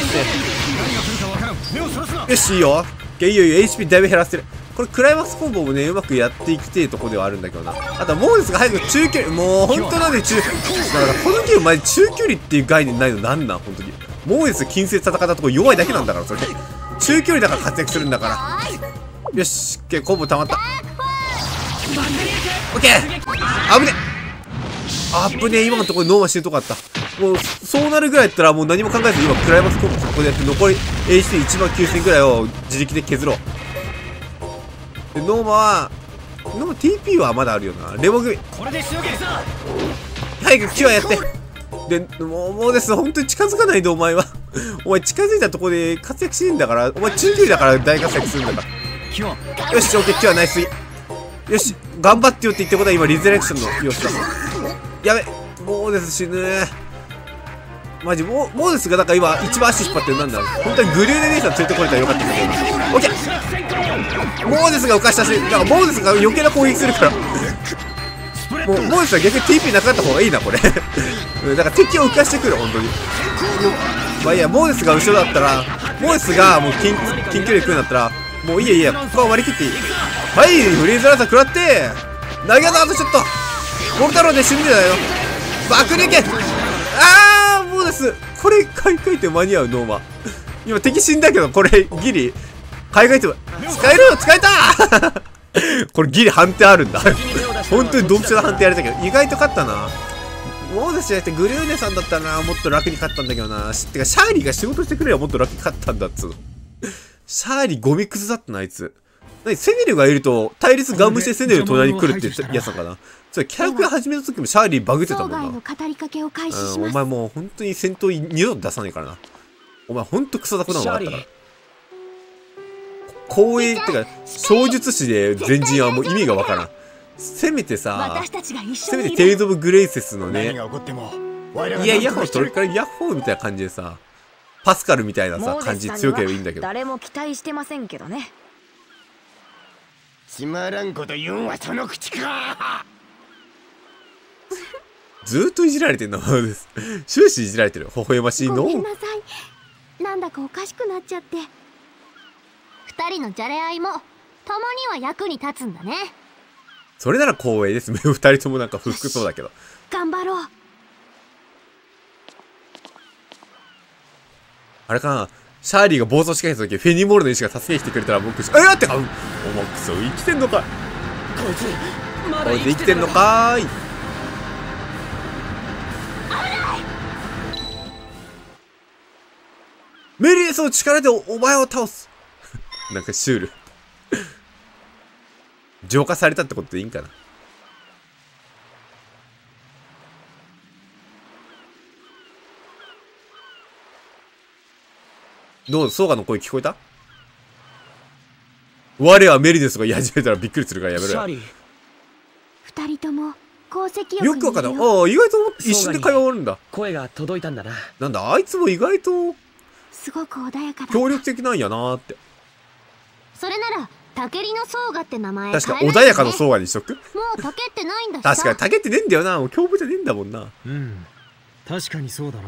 よし、いいよ。いいよ。HP だいぶ減らせる。これクライマックスコンボもね、うまくやっていきてえとこではあるんだけどな。あとはモーデスが早く中距離、もう本当なんでだからこのゲームマジ中距離っていう概念ないのなんなん本当に。モーデス近接戦ったとこ弱いだけなんだからそれ。中距離だから活躍するんだから。よし、コンボ溜まった。オッケー。危ねえ。今のところノーマしてるとこあった。 もうそうなるぐらいやったらもう何も考えず今クライマックスコンボここでやって残り HP1 万9000ぐらいを自力で削ろう。でノーマ TP はまだあるよな。レモン組早くキュアやってでもうです本当に近づかないでお前はお前近づいたところで活躍しねえんだから。お前中距離だから大活躍するんだから。よし OK キュアナイスイ。よし頑張ってよって言ってことは今リゼレクションの様子だ。やべもうです死ぬマジもうですが、だから今一番足引っ張ってるなんだろう。本当にグリューネ姉さん連れてこれたらよかったんだけど。オッケーモーデスが浮かしたし、だからモーデスが余計な攻撃するからモーデスは逆に TP なくなった方がいいなこれだから敵を浮かしてくる本当に。まあいいや、モーデスが後ろだったらモーデスがもう近距離来るんだったらもういいやここは割り切っていい。はい、フリーズランサー食らって投げた。あとちょっとボルタローで死んでたよ。爆撃あーもうです。これ買い替えて間に合うノーマ。今敵死んだけどこれギリ買い替えて使えたこれギリ判定あるんだ本当にドンピシャな判定やれたけど意外と勝ったな。もうですじゃなくてグリューネさんだったらもっと楽に勝ったんだけどな。てかシャーリーが仕事してくれればもっと楽に勝ったんだっつうの。シャーリーゴミクズだったなあいつ。何セネルがいると対立ガン無視でセネル隣に来るってやつだかな。それキャラクター始めた時もシャーリーバグってたもんな。お前もう本当に戦闘に二度と出さないからな。お前ほんとクソだこなのがあったから。光栄ってか小術師で前陣はもう意味がわからん。せめてさせめてテイルズ・オブ・グレイセスのね、いやヤッホーそれからヤッホーみたいな感じでさパスカルみたいなさ感じ強ければいいんだけど。 誰も期待してませんけどね。 つまらんこと言うんはその口かずーっといじられてんのです終始いじられてる。微笑ましいの。 ごめんなさい、なんだかおかしくなっちゃって。 二人のじゃれ合いもたまには役に立つんだね。 それなら光栄です。二人ともなんか不服そうだけど。 頑張ろう。 あれかな、シャーリーが暴走しかけた時フェニモールの意志が助けに来てくれたら僕ってか、お前クソ生きてんのかい。 こいつまだおいで生きてんのかーい。メリエスの力でお前を倒すなんかシュール浄化されたってことでいいんかな。どうソーガの声聞こえた？我はメリデスが言い始めたらびっくりするからやめろよ。 二人とも功績よくわかんない。ああ、意外と一瞬で会話終わるんだ。 声が届いたんだな。 なんだ、あいつも意外とすごく穏やかだ。 協力的なんやなーって。 それならタケリのソーガって名前確か穏やかのソーガにしとく。 もうタケってないんだし確かにタケってねえんだよな。もう凶暴じゃねえんだもんな。 うん、確かにそうだな。 じゃ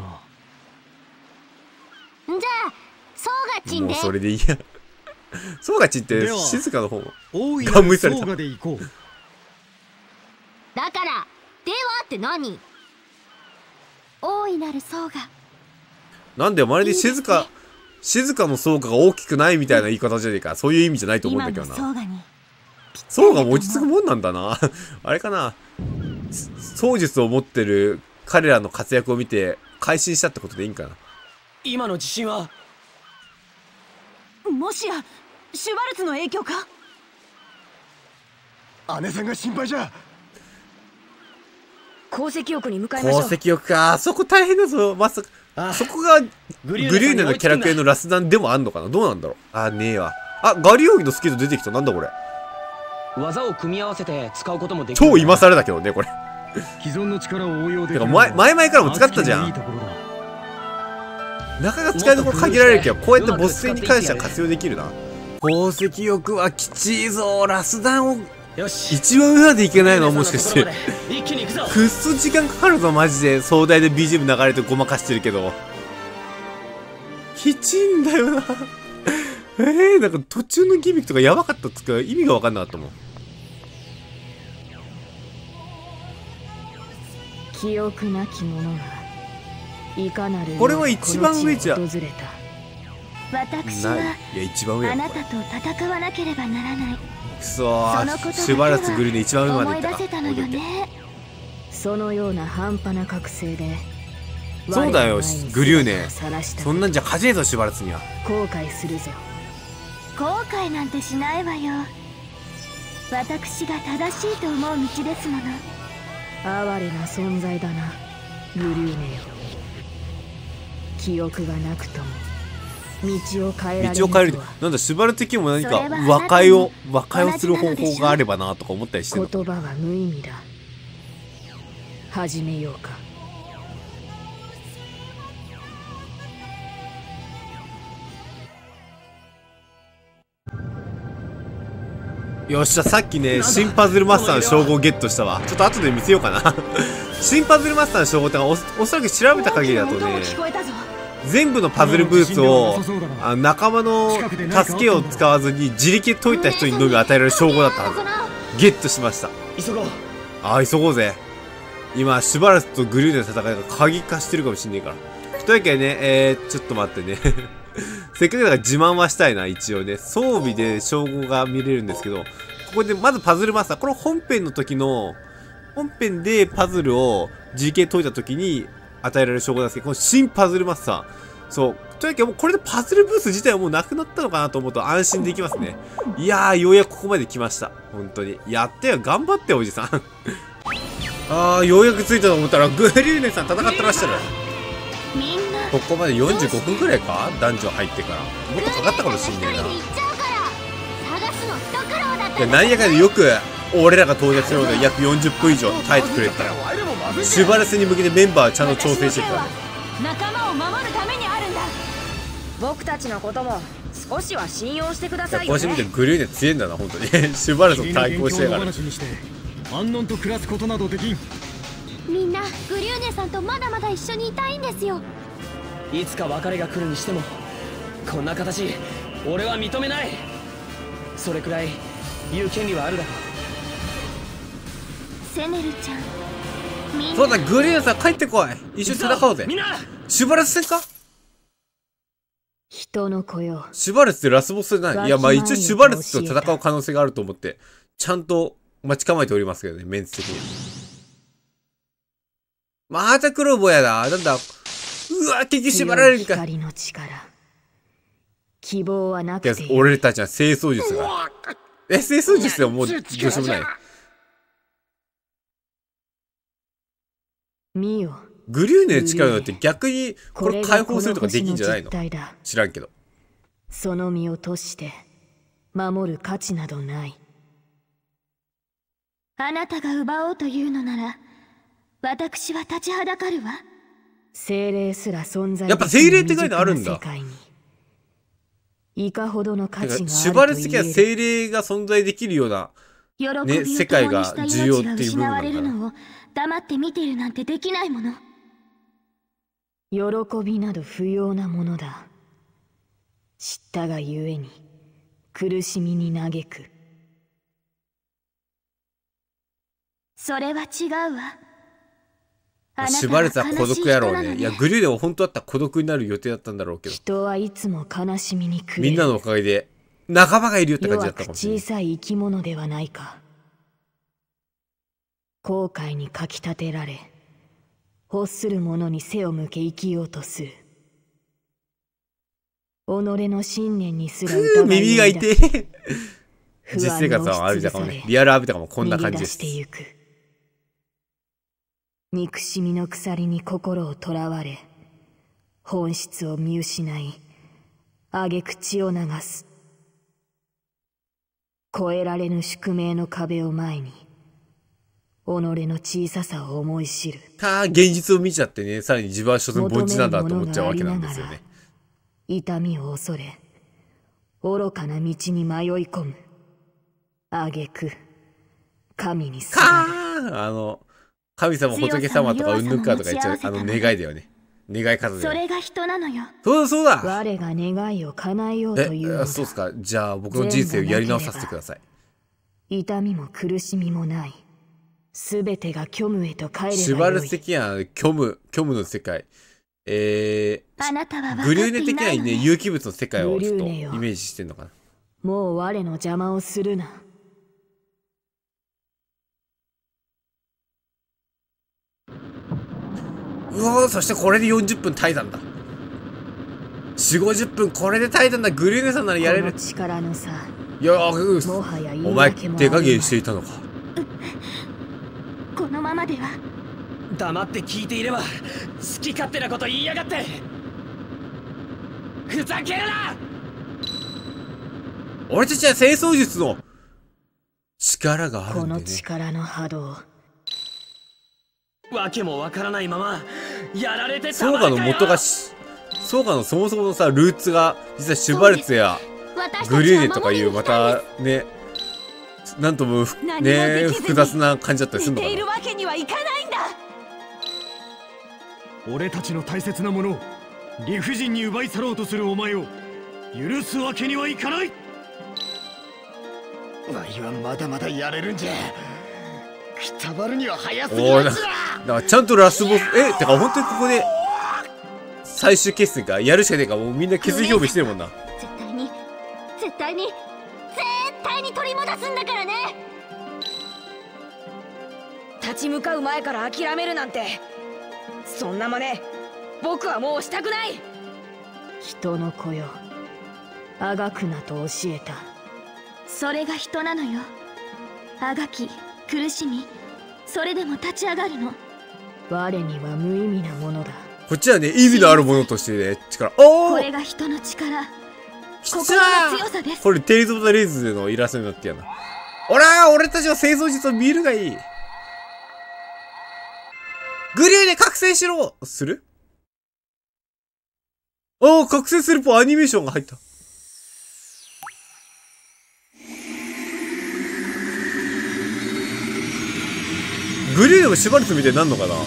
あソーガチンで。 もうそれでいいやソーガチンって静かの方大いなガン無視された。 るソーガで行こう。 だからではって何？ 大いなるソーガ。 なんでまるで静かのソーガが大きくないみたいな言い方じゃねえか。そういう意味じゃないと思うんだけどな。ソーガも落ち着くもんなんだなあれかな、槍術を持ってる彼らの活躍を見て改心したってことでいいんかな。 今の地震はもしやシュバルツの影響か？ 姉さんが心配じゃ。 鉱石浴に向かいましょう。 鉱石浴か、そこ大変だぞ。まさかそこがグリューネのキャラクターのラスダンでもあんのかな。どうなんだろう。あ、ねえわ。あ、ガリオーギのスキル出てきた。なんだこれ。 技を組み合わせて使うこともできる。 超今更だけどねこれ既存の力を応用できる。 てか前からも使ったじゃん。なかなか使いどころ限られるけど、こうやってボス戦に関しては活用できるな。鉱石浴はきちいぞ。ラスダンを一番上までいけないのもしかしてくっそ時間かかるぞマジで。壮大で BGM 流れてごまかしてるけどきちいんだよななんか途中のギミックとかやばかったっつか意味が分かんなかったもん。 記憶なき者がいかなるこれは一番上じゃこの地を訪れた。 私は一番上やあなたと戦わなければならない。 くそー、しばらくグリで一番上まで思い行ったか。 出せたのよね。 そのような半端な覚醒でそうだよ、グリューネ。そんなんじゃ勝てねえぞ、シュバルツには。 後悔するぞ。 後悔なんてしないわよ。私が正しいと思う道ですもの。 哀れな存在だな、グリューネよ。記憶がなくとも道を変えられるとは。 道を変える。なんだ、シュバルツ的にも何か和解をする方法があればなとか思ったりしてるの。 言葉は無意味だ。始めようか。 よっしゃ、さっきね、新パズルマスターの称号をゲットしたわ。ちょっと後で見せようかな。新パズルマスターの称号っておそらく調べた限りだとね、全部のパズルブーツを仲間の助けを使わずに自力で解いた人にのみ与えられる称号だったはず。ゲットしました。 急ごう。 急ごうぜ。今、シュバルツとグリューネの戦いが過激化してるかもしんねえから。というわけでね、ちょっと待ってね。せっかくだから自慢はしたいな、一応ね。装備で称号が見れるんですけど、ここでまずパズルマスター。これ本編の時の、本編でパズルを自力で解いた時に与えられる称号なんですけど、この新パズルマスター。そう。というわけでもうこれでパズルブース自体はもうなくなったのかなと思うと安心できますね。いやー、ようやくここまで来ました。本当に。やったよ、頑張ってよ、おじさん。ようやく着いたと思ったら、グリューネさん戦ってらっしゃる。 みんなここまで45分くらいか、ダンジョン入ってから。もっとかかったかもしんねえな。いや、なんやかんやよく俺らが到着するので約40分以上耐えてくれたよ。シュバルツに向けてメンバーちゃんと調整してきた。 仲間を守るためにあるんだ。 僕たちのことも少しは信用してくださいこうよね。 してみてグリューネ強いんだな、本当に。シュバルツと対抗してやがる。 アンノンと暮らすことなどできん。 みんなグリューネさんとまだまだ一緒にいたいんですよ。 いつか別れが来るにしてもこんな形俺は認めない。それくらい言う権利はあるだろセネルちゃん、みんなそうだ、グリューネさん帰ってこい。一緒に戦おうぜ。 みんな。 シュバルツ戦か。 人の子よ。 シュバルツってラスボスじゃない。いや、まあ一応シュバルツと戦う可能性があると思って、ちゃんと待ち構えておりますけどね、メンツ的に。また黒ボやだ。なんだ。うわ、結局縛られるんか。 光の力。希望はなくていい。 俺たちは清掃術が。清掃術でももうどうしようもない。 見よ。 グリューネの力によって逆にこれ解放するとかできんじゃないの？知らんけど。 その身を賭して守る価値などない。 あなたが奪おうというのなら私は立ちはだかるわ。 精霊すら存在。 やっぱ精霊って概念あるんだ。 いかほどの価値があると言える。 シュバルツ的には精霊が存在できるようなね、世界が重要っていう部分なんだな。 黙って見ているなんてできないもの。 喜びなど不要なものだ。知ったがゆえに苦しみに嘆く。 それは違うわ。 シュバルツは孤独やろうね。いや、グリューネは本当だったら孤独になる予定だったんだろうけど。 人はいつも悲しみに暮れる。 みんなのおかげで仲間がいるよって感じだったかもしれない。 小さい生き物ではないか。後悔にかきたてられ、欲する者に背を向け生きようとする。己の信念にすら疑い耳が痛い。実生活はアビタカもね、リアルアビタカもこんな感じです。 憎しみの鎖に心をとらわれ、本質を見失い、挙句血を流す。越えられぬ宿命の壁を前に、己の小ささを思い知る。 現実を見ちゃってね、さらに自分は所詮凡人なんだと思っちゃうわけなんですよね。 痛みを恐れ、愚かな道に迷い込む。挙句神にすがる。 神様、仏様とかうんぬんかとか言っちゃう、願いだよね。願い方だよね。 それが人なのよ。 そうだそうだ。 我が願いを叶えようというのだ。 そうっすか。じゃあ僕の人生をやり直させてください。 痛みも苦しみもない。すべてが虚無へと帰ればよい。 シュバルツ的には虚無の世界。 あなたはグリューネ的にはね、有機物の世界をちょっとイメージしてんのかな。 もう我の邪魔をするな。 うわー、そしてこれで40分耐えたんだ。4、50分これで耐えたんだ。グリューネさんならやれる。 力の差。 いやー、 もはや言お前い訳も手加減していたのか。 このままでは黙って聞いていれば好き勝手なこと言いやがって。ふざけるな。 俺たちは清掃術の力があるこのんでね。 力の波動。 わけもわからないままやられてたソーまるかよ。 ガの元がソーガのそもそものさ、ルーツが、実はシュバルツやグリューネとかいう、またね、なんともね、複雑な感じだったりするのかな。 寝ているわけにはいかないんだ。 俺たちの大切なものを理不尽に奪い去ろうとするお前を許すわけにはいかない。 わいはまだまだやれるんじゃ。くたばるには早すぎおー、 るんじゃ。 だからちゃんとラスボス、てか本当にここで、最終決戦か、やるしかねえか、もうみんな決意表明してるもんな。 絶対に取り戻すんだからね。 立ち向かう前から諦めるなんて、そんな真似僕はもうしたくない。 人の子よ、あがくなと教えた。 それが人なのよ。あがき苦しみ、それでも立ち上がるの。 我には無意味なものだ。 こっちはね、意味のあるものとしてね、力。おー、 これが人の力、 き心たの強さです。 これ、テイルズ・オブ・ザ・レイズでのイラストになってやな。俺たちは清掃術を見るがいい。グリューで覚醒しろする？おー、覚醒するアニメーションが入った。グリューでもシュバルツみたいになるのかな？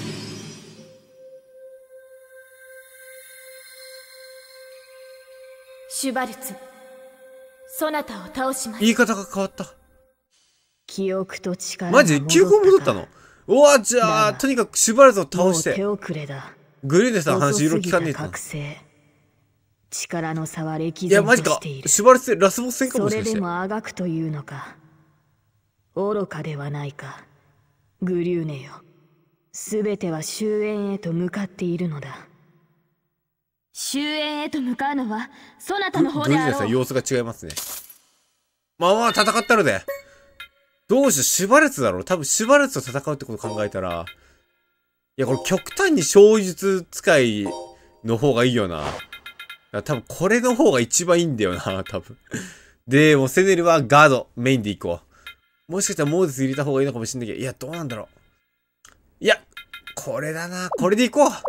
シュバルツ、そなたを倒します。 言い方が変わった。 記憶と力マジで記憶戻ったの？うわ、じゃあ、とにかくシュバルツを倒して。 もう手遅れだ。 グリューネさんの話いろいろ聞かねえと。 覚醒。力の差は歴いや、マジか然としてい。る。 シュバルツでラスボス戦かもしそれない。 れでもあがくというのか。愚かではないか。グリューネよ。すべては終焉へと向かっているのだ。 終焉へと向かうのはそなたの方グリューネさんであろう。 様子が違いますね。まあ戦ったので。どうしよう、シュバルツだろう。多分シュバルツと戦うってこと考えたら。いや、これ極端に小術使いの方がいいよな。多分これの方が一番いいんだよな、多分。で、もうセネルはガード、メインでいこう。もしかしたらモーデス入れた方がいいのかもしれないけど、いや、どうなんだろう。いや、これだな。これでいこう。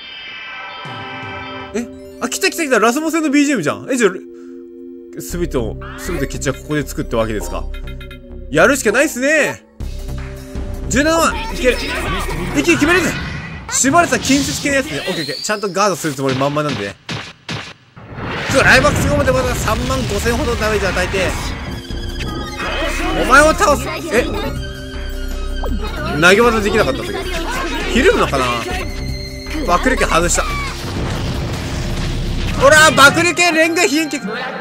来た。ラスボス戦の BGM じゃん。じゃあ、すべて決着ここで作ったわけですか。やるしかないっすね。17万いける。一気に決めるぜ。シュバルツは近接系のやつね。オッケー。ちゃんとガードするつもり満々なんでね。クライマックス後までまだ3万5000ほどダメージ与えて、お前を倒す。投げ技できなかったんだけど。ひるむのかな。爆力外した。ほら、爆力連外飛燕脚。うわー、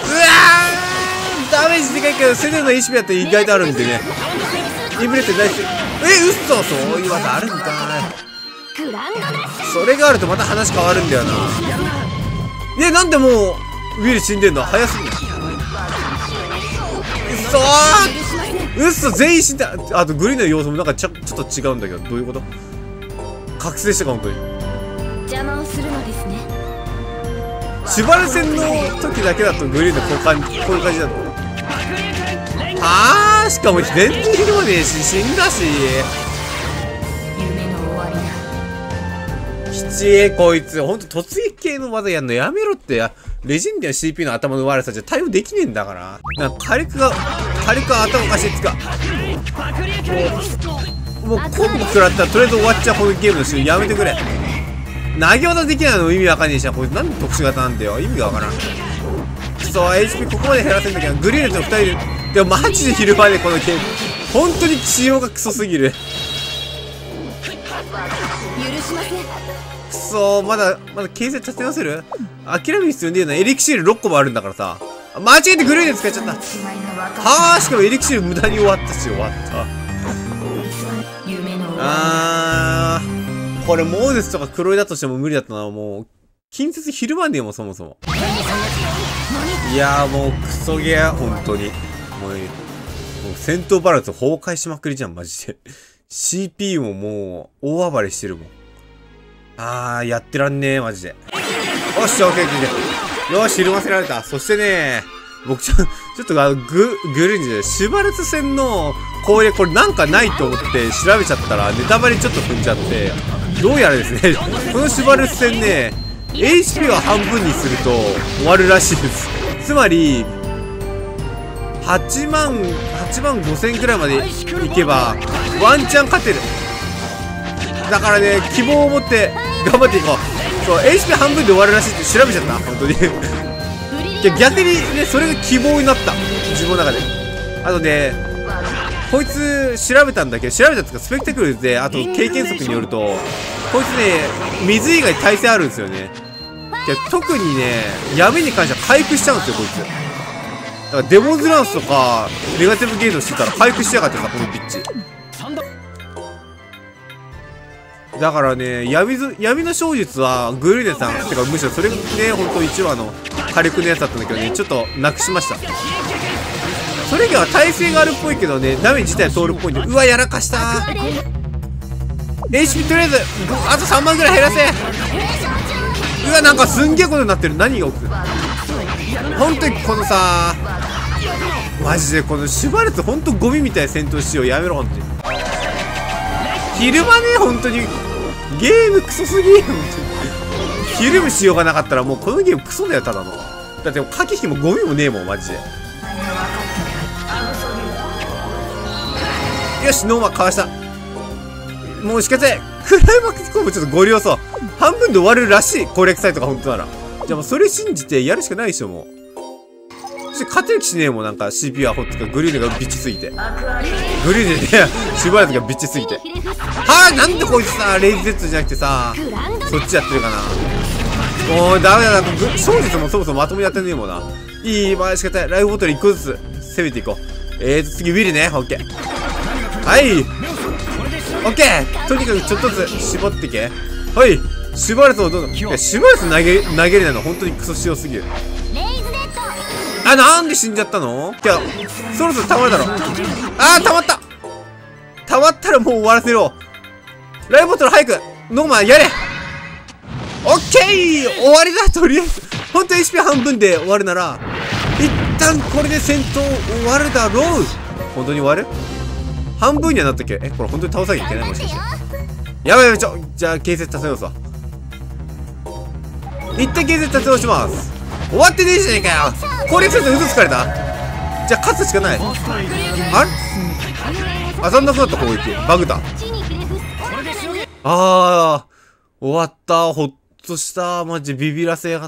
ダメージでかいけど、セネルの HP だって意外とあるんでね。インブレットナイス。嘘、そういう技あるんかい。それがあるとまた話変わるんだよな。なんでもうウィル死んでんの早すぎる。嘘、全員死んだ。あとグリーンの要素もなんかちょっと違うんだけど、どういうこと？覚醒したか、本当に。 邪魔をするのですね。 シュバル戦の時だけだとグリーンのこういう感じなの。しかも全然ひどくねえし、死んだし。 夢の終わりだ。 こいつほんと突撃系の技やんのやめろって。レジェンディア CP の頭の悪さじゃ対応できねえんだから。なんか火力が頭おかしいっつか。もうコンボ食らったらとりあえず終わっちゃうこのゲームのシーンやめてくれ。投げ技できないのも意味わかんねえし、こいつなんで特殊型なんだよ。意味がわからん。HP ここまで減らせんだけど、グリーンと2人でもマジで昼間でこのゲーム本当に仕様がクソすぎる。 許しません。 くそー、まだ形成立て直せる？諦める必要ねえな。エリクシール6個もあるんだからさ。間違えてグリーンで使っちゃった。しかもエリクシール無駄に終わった。 これモーデスとか黒井だとしても無理だったな。もう近接ひるまんねえもん、そもそも。いやーもうクソゲー、本当にもう戦闘バランス崩壊しまくりじゃん、マジで。CPU ももう大暴れしてるもん。やってらんねえ、マジで。よし、オッケーオッケー。よし、ひるませられた。そしてね、僕ちょっとグルンジで、シュバルツ戦の攻略、これなんかないと思って調べちゃったら、ネタバレちょっと踏んじゃって、どうやらですね、このシュバルツ戦ね、HP を半分にすると終わるらしいです。つまり、8万5000くらいまでいけば、ワンチャン勝てる。だからね、希望を持って頑張っていこう。そう、HP 半分で終わるらしいって調べちゃった、本当に。いや、逆にね、それが希望になった。自分の中で。あとね、こいつ調べたんだけど、調べたっていうか、スペクタクルで、あと経験則によると、こいつね、水以外耐性あるんですよね。特にね、闇に関しては回復しちゃうんですよ、こいつ。だからデモンズランスとか、ネガティブゲートしてたら回復しやがってさ、このピッチ。だからね、闇の小術は、グルーネさん、てかむしろそれね、ほんと1話の火力のやつだったんだけどね、ちょっとなくしました。それ以外は耐性があるっぽいけどね、ダメージ自体通るっぽいんで、うわ、やらかしたー。HP とりあえず、あと3万ぐらい減らせ。うわ、なんかすんげえことになってる。何が起きる。本当にこのさ、マジでこのシュバルツほんとゴミみたいな戦闘しよう。やめろ、ほんとに。昼間ね、ほんとに。ゲームクソすぎー。ほんとに。昼もしようがなかったらもうこのゲームクソだよ、ただの。だって駆け引きもゴミもねえもん、マジで。よし、ノーマかわした。もうしかし、クライマックスコンボちょっとご了承。半分で終わるらしい。攻略サイトが本当なら。じゃあもうそれ信じてやるしかないでしょ、もう。そして勝てる気しねえもん、なんか CPU アホってかグリーネがビッチすぎて。グリーネで、シュバルツがビッチすぎて。はぁ、なんでこいつさ、レイズ Z じゃなくてさ、そっちやってるかな。もうダメだな、正実もそもそもまともにやってねえもんな。いい、まあ仕方ない。ライフボトル1個ずつ攻めていこう。次ウィルね、オッケー。はい、オッケー。とにかくちょっとずつ絞ってけ。はい、シュバルツをどうぞ。いや、シュバルツ投げれないの本当にクソしよすぎる。なんで死んじゃったの？いや、そろそろ溜まるだろ。溜まった。溜まったらもう終わらせろ。ライブボトル早く。ノーマンやれ。オッケー、終わりだ。とりあえず本当に HP 半分で終わるなら一旦これで戦闘終わるだろう。本当に終わる？半分にはなったっけ？これ本当に倒さなきゃいけない？もしかして。やばいやばい、じゃあ建設立て直すわ。一旦建設立て直します。終わってねえじゃねえかよ。攻略すると嘘つかれた。じゃあ勝つしかない。あれ、遊んなくなった攻撃。バグだ。終わった。ほっとした。マジビビらせやがって。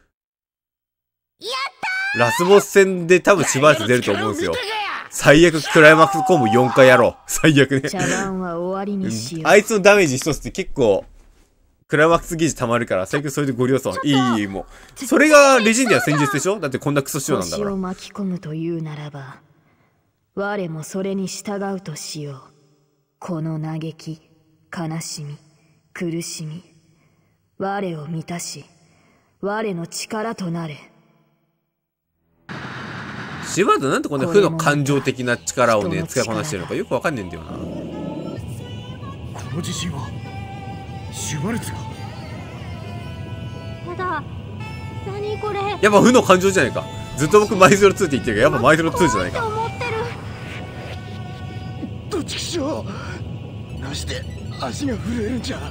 ラスボス戦で多分しばらく出ると思うんですよ。最悪クライマックスコンボ4回やろう。最悪ね。あいつのダメージ一つって結構クライマックスゲージ溜まるから、最近それでご了承。いい、もうそれがレジェンディア戦術でしょ。だってこんなクソ仕様なんだから。 星を巻き込むというならば、我もそれに従うとしよう。この嘆き、悲しみ、苦しみ、我を満たし、我の力となれ。 シュバルツなんでこんな負の感情的な力をね、使いこなしてるのかよくわかんねえんだよな。 この地震はシュバルツが。 やだ、何これ。 やっぱ負の感情じゃないか。ずっと僕マイゼロ2って言ってるけど、やっぱマイゼロ2じゃないか。 どちきしょう。なして足が震えるんじゃ。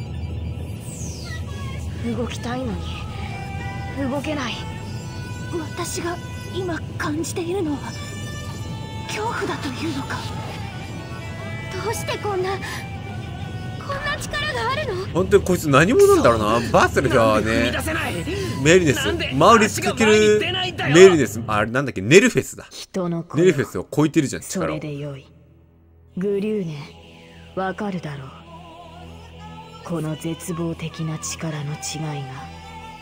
動きたいのに動けない。 私が今感じているのは恐怖だというのか。 どうしてこんな力があるの。 本当にこいつ何者なんだろうな。バースルはね、メリネス、マウリスかけるメリネス、あれなんだっけ、ネルフェスだ。ネルフェスを超えてるじゃん、力を。 それでよい。グリューネ、わかるだろう。この絶望的な力の違いが。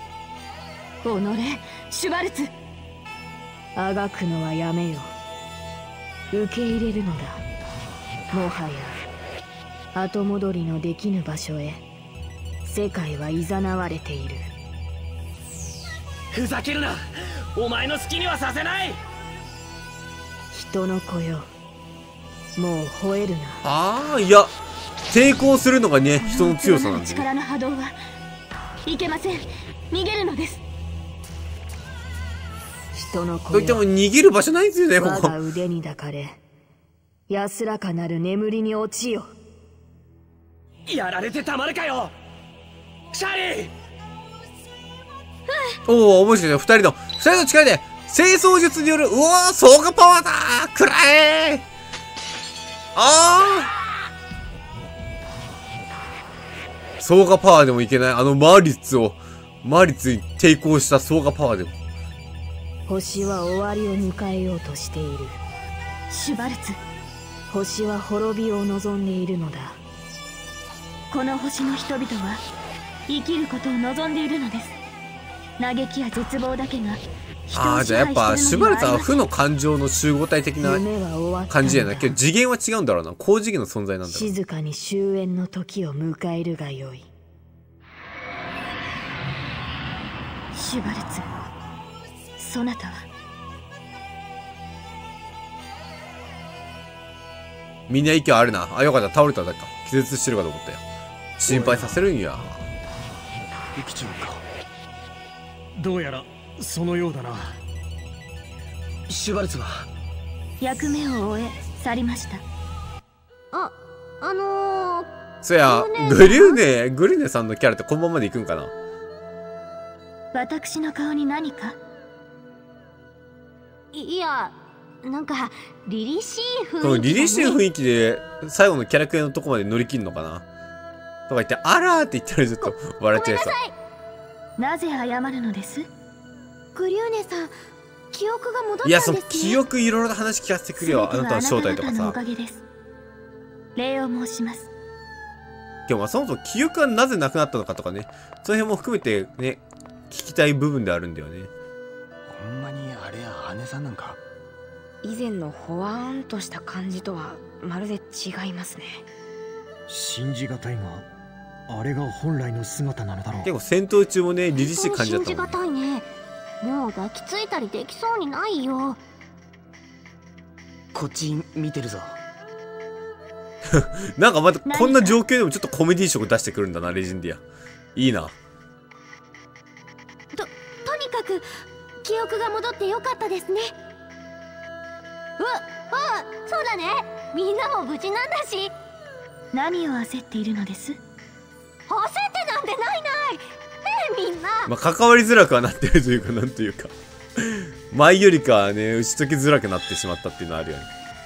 シュバルツ。 あがくのはやめよう。受け入れるのだ。もはや後戻りのできぬ場所へ世界は誘われている。 ふざけるな。お前の好きにはさせない。 人の子よ、もう吠えるな。 ああ、いや抵抗するのがね人の強さなんで、ね、 力の波動はいけません。逃げるのです。 人の子といっても逃げる場所ないんですよねここ。 我が腕に抱かれ安らかなる眠りに落ちよ。 やられてたまるかよシャーリー。 おお、面白いね。二人の力で清掃術による、うわー、総合パワーだー、くらえー。あー、総合パワーでもいけない。マリッツに抵抗した総合パワーでも。 星は終わりを迎えようとしている。 シュバルツ、 星は滅びを望んでいるのだ。 この星の人々は生きることを望んでいるのです。嘆きや絶望だけが人を支じゃあやっぱ配しているのではありません。 シュバルツは負の感情の集合体的な夢は終わった感じやな。けど次元は違うんだろうな。高次元の存在なんだろう。 静かに終焉の時を迎えるがよい。 シュバルツ、そなたはみんな息あるな。あ、よかった。倒れただけか。気絶してるかと思ったよ。心配させるんや。 生きちゃうか。どうやらそのようだな。 シュバルツは役目を終え去りました。 そや、グリューネさんのキャラってこのままでいくんかな。 私の顔に何か？ いや、なんか凛々しい雰囲気だね。 その凛々しい雰囲気で最後のキャラクターのとこまで乗り切るのかなとか言って、あらーって言ったらちょっと笑っちゃいそう。 なぜ謝るのです？ グリューネさん、記憶が戻ったんいや、 ですね。 その記憶いろいろな話聞かせてくれよ。あなたの正体とかさ。 おかげです。礼を申します。 今日はそもそも記憶がなぜなくなったのかとかね、その辺も含めてね、聞きたい部分であるんだよね。 ほんまにあれや姉さんなんか。 以前のほわーんとした感じとはまるで違いますね。 信じがたいが、あれが本来の姿なのだろう。 結構戦闘中もね、凛々しい感じだったもんね。 信じがたいね。もう抱きついたりできそうにないよ。 こっち見てるぞ。 なんかまたこんな状況でもちょっとコメディ色出してくるんだな、レジェンディア。いいな。 とにかく記憶が戻ってよかったですね。そうだね。みんなも無事なんだし。 何を焦っているのです？ 焦ってなんてない。みんな。 まあ、関わりづらくはなってるというか、なんというか。前よりかはね、打ち解きづらくなってしまったっていうのはあるよね。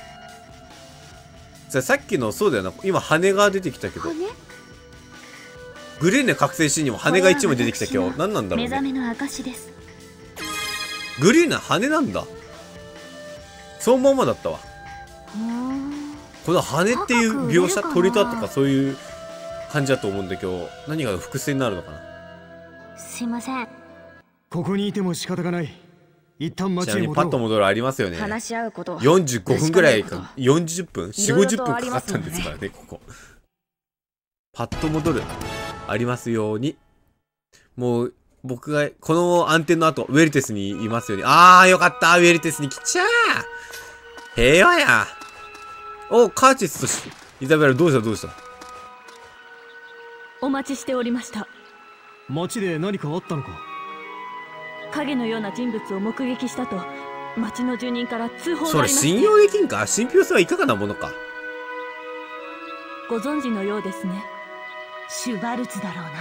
さっきの、そうだよな。今、羽が出てきたけど。グリーンの覚醒シーンにも羽が1枚出てきたけど、何なんだろうね。 目覚めの証です。 グリーンの羽なんだ。そのままだったわ。この羽っていう描写、鳥ととかそういう感じだと思うんだけど、何が伏線になるのかな。 すいません。 ここにいても仕方がない。一旦街ちなみにへ戻ろう。 パッと戻るありますよね。 話し合うこと 45分ぐらいか、40分 ?4、50分かかったんいろいろとありますもんねですからね、ここ。パッと戻る。ありますように。もう、僕が、この暗転の後、ウェルテスにいますように。あー、よかった、ウェルテスに来ちゃー。平和や。お、カーチスとイザベラ、どうした。 お待ちしておりました。 街で何かあったのか。 影のような人物を目撃したと町の住人から通報がそれありまして。 信用できんか？信憑性はいかがなものか。 ご存知のようですね。 シュバルツだろう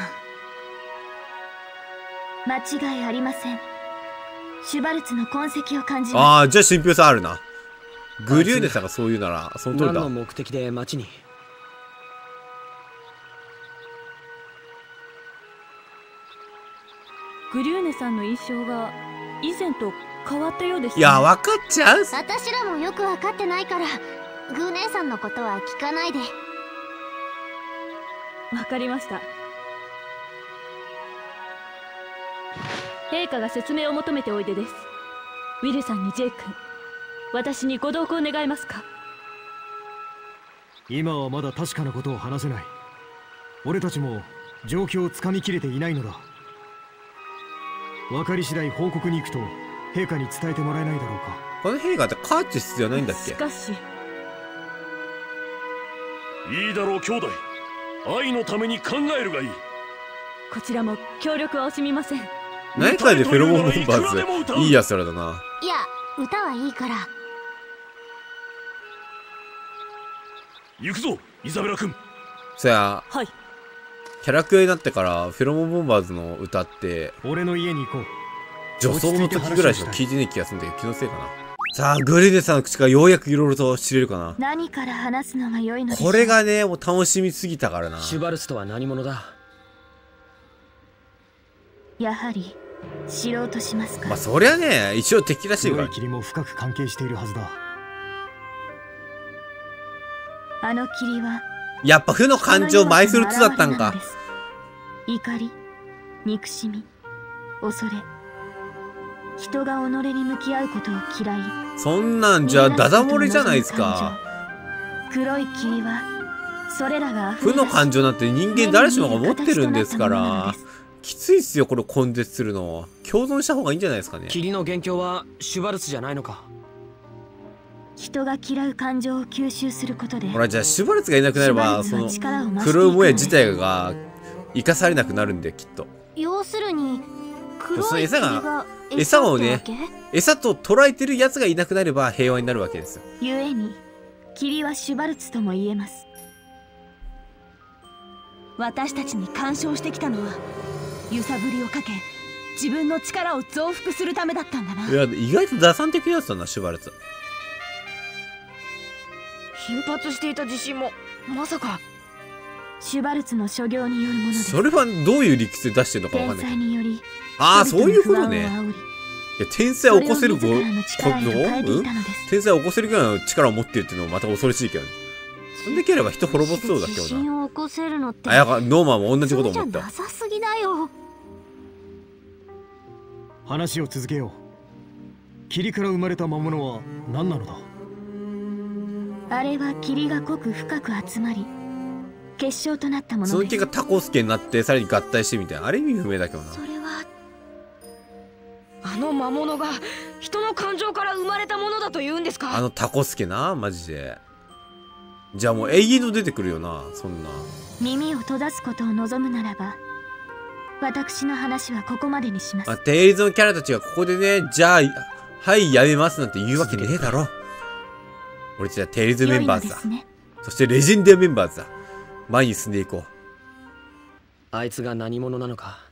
な。 間違いありません。シュバルツの痕跡を感じます。 あー、じゃあ信憑性あるな。グリューネさんがそう言うなら、その通りだ何の。目的で町に？ グリューネさんの印象が以前と変わったようですね。 いや、分かっちゃう。 私らもよく分かってないから、グー姉さんのことは聞かないで。 わかりました。陛下が説明を求めておいでです。ウィルさんにジェイ君、私にご同行願えますか？ 今はまだ確かなことを話せない。俺たちも状況をつかみきれていないのだ。分かり次第報告に行くと陛下に伝えてもらえないだろうか。 この陛下ってカーチ必要ないんだっけ？ しかしいいだろう兄弟、愛のために考えるがいい。 こちらも協力は惜しみません。 何回でフェロモンボンバーズいいやつらだな。 いや、歌はいいから。 行くぞイザベラ君。 そや、 はい。 キャラクエになってからフェロモンボンバーズの歌って俺の家に行こう。 女装の時ぐらいしか聞いてねえ気がするんだけど、気のせいかな。さあ、グリュネさんの口からようやくいろいろと知れるかな。 何から話すのが良いのでしょう。 これがね、もう楽しみすぎたからな。 シュバルツとは何者だ？ やはり知ろうとしますか。 まあそりゃね、一応敵らしいから。 黒い霧も深く関係しているはずだ。 あの霧はやっぱ負の感情を埋する2だったんか。 怒り、憎しみ、恐れ、人が己に向き合うことを嫌い。 そんなんじゃダダ漏れじゃないですか。 黒い霧はそれらが負の感情なんて人間誰しもが持ってるんですから、きついっすよこれ根絶するの。共存した方がいいんじゃないですかね。 霧の元凶はシュバルツじゃないのか。 人が嫌う感情を吸収することで、 ほら、じゃあシュバルツがいなくなればその黒いもや自体が生かされなくなるんで、きっと。 要するに黒いその霧が餌をねってわ餌と捉えてるやつがいなくなれば平和になるわけですよ。 故に霧はシュバルツとも言えます。 私たちに干渉してきたのは揺さぶりをかけ自分の力を増幅するためだったんだな。 いや、意外と打算的なやつだな、シュバルツ。 頻発していた地震もまさか。 シュバルツの所業によるものです。 それはどういう理屈で出してるのかわかんないけど。 天才によりああ、そういうことね。 人々の不安を煽り、 いや、天才を起こせるそれを自らの力へと変えていたのです。 天才を起こせるぐらいの力を持ってるっていうのもまた恐ろしいけどね。そんでければ人滅ぼせそうだけど地な。 震を起こせるのってあ、やか、ノーマンも同じこと思ったそうじゃな。さすぎだよ。 話を続けよう。霧から生まれた魔物は何なのだ？ あれは霧が濃く深く集まり結晶となったものです。 その結果タコスケになってさらに合体してみたいな。あれ意味不明だけどな。 それはあの魔物が人の感情から生まれたものだと言うんですか？ あのタコスケな、マジで。じゃあもう永遠と出てくるよな、そんな。 耳を閉ざすことを望むならば私の話はここまでにします。 まあ、テイルズのキャラたちがここでね、じゃあ、はいやめますなんて言うわけねえだろ。俺たちはテイルズメンバーズだ。 ね、 そしてレジェンディアメンバーズだ。前に進んでいこう。 あいつが何者なのか。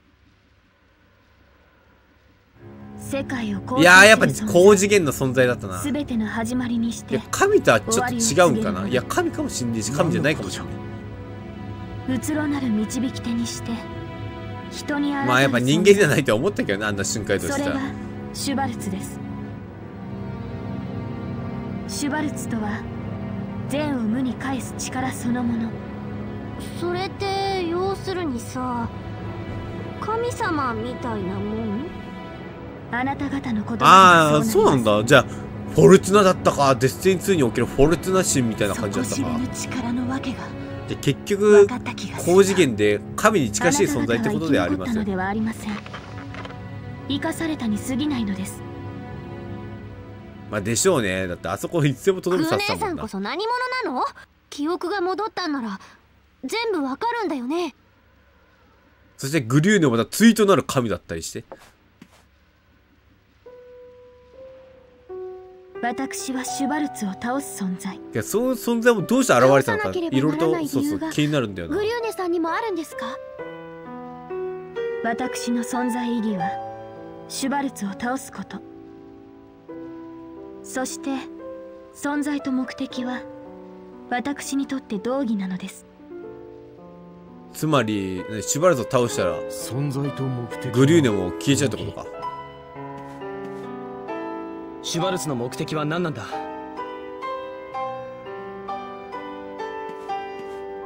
世界をいやー、やっぱ高次元の存在だったな。 全ての始まりにして。 いや、神とはちょっと違うんかな。いや、神かもしんないし、神じゃないかもしんない。 うつろなる導き手にして人にまあやっぱ人間じゃないとは思ったけどね、あんな瞬間としたら。 それがシュバルツです。シュバルツとは善を無に返す力そのもの。 それって要するにさ、神様みたいなもん？ あなた方の言葉ああ、そうなんだ。じゃあフォルツナだったか。デスティニー2におけるフォルツナ神みたいな感じだったか。 力のわけがで結局高次元で神に近しい存在ってことでありますよ。 生かされたに過ぎないのです。 まあでしょうね。だってあそこいつでも届くさせたもんな。 グー姉さんこそ何者なの？記憶が戻ったんなら全部わかるんだよね。 そしてグリューネもまた対となる神だったりして。 私はシュバルツを倒す存在。 いや、その存在もどうして現れたのかいろいろとそうそう気になるんだよな。 グリューネさんにもあるんですか？ 私の存在意義はシュバルツを倒すこと。そして存在と目的は私にとって同義なのです。 つまりシュバルツを倒したら存在と目的グリューネも消えちゃうってことか。 シュバルツの目的は何なんだ？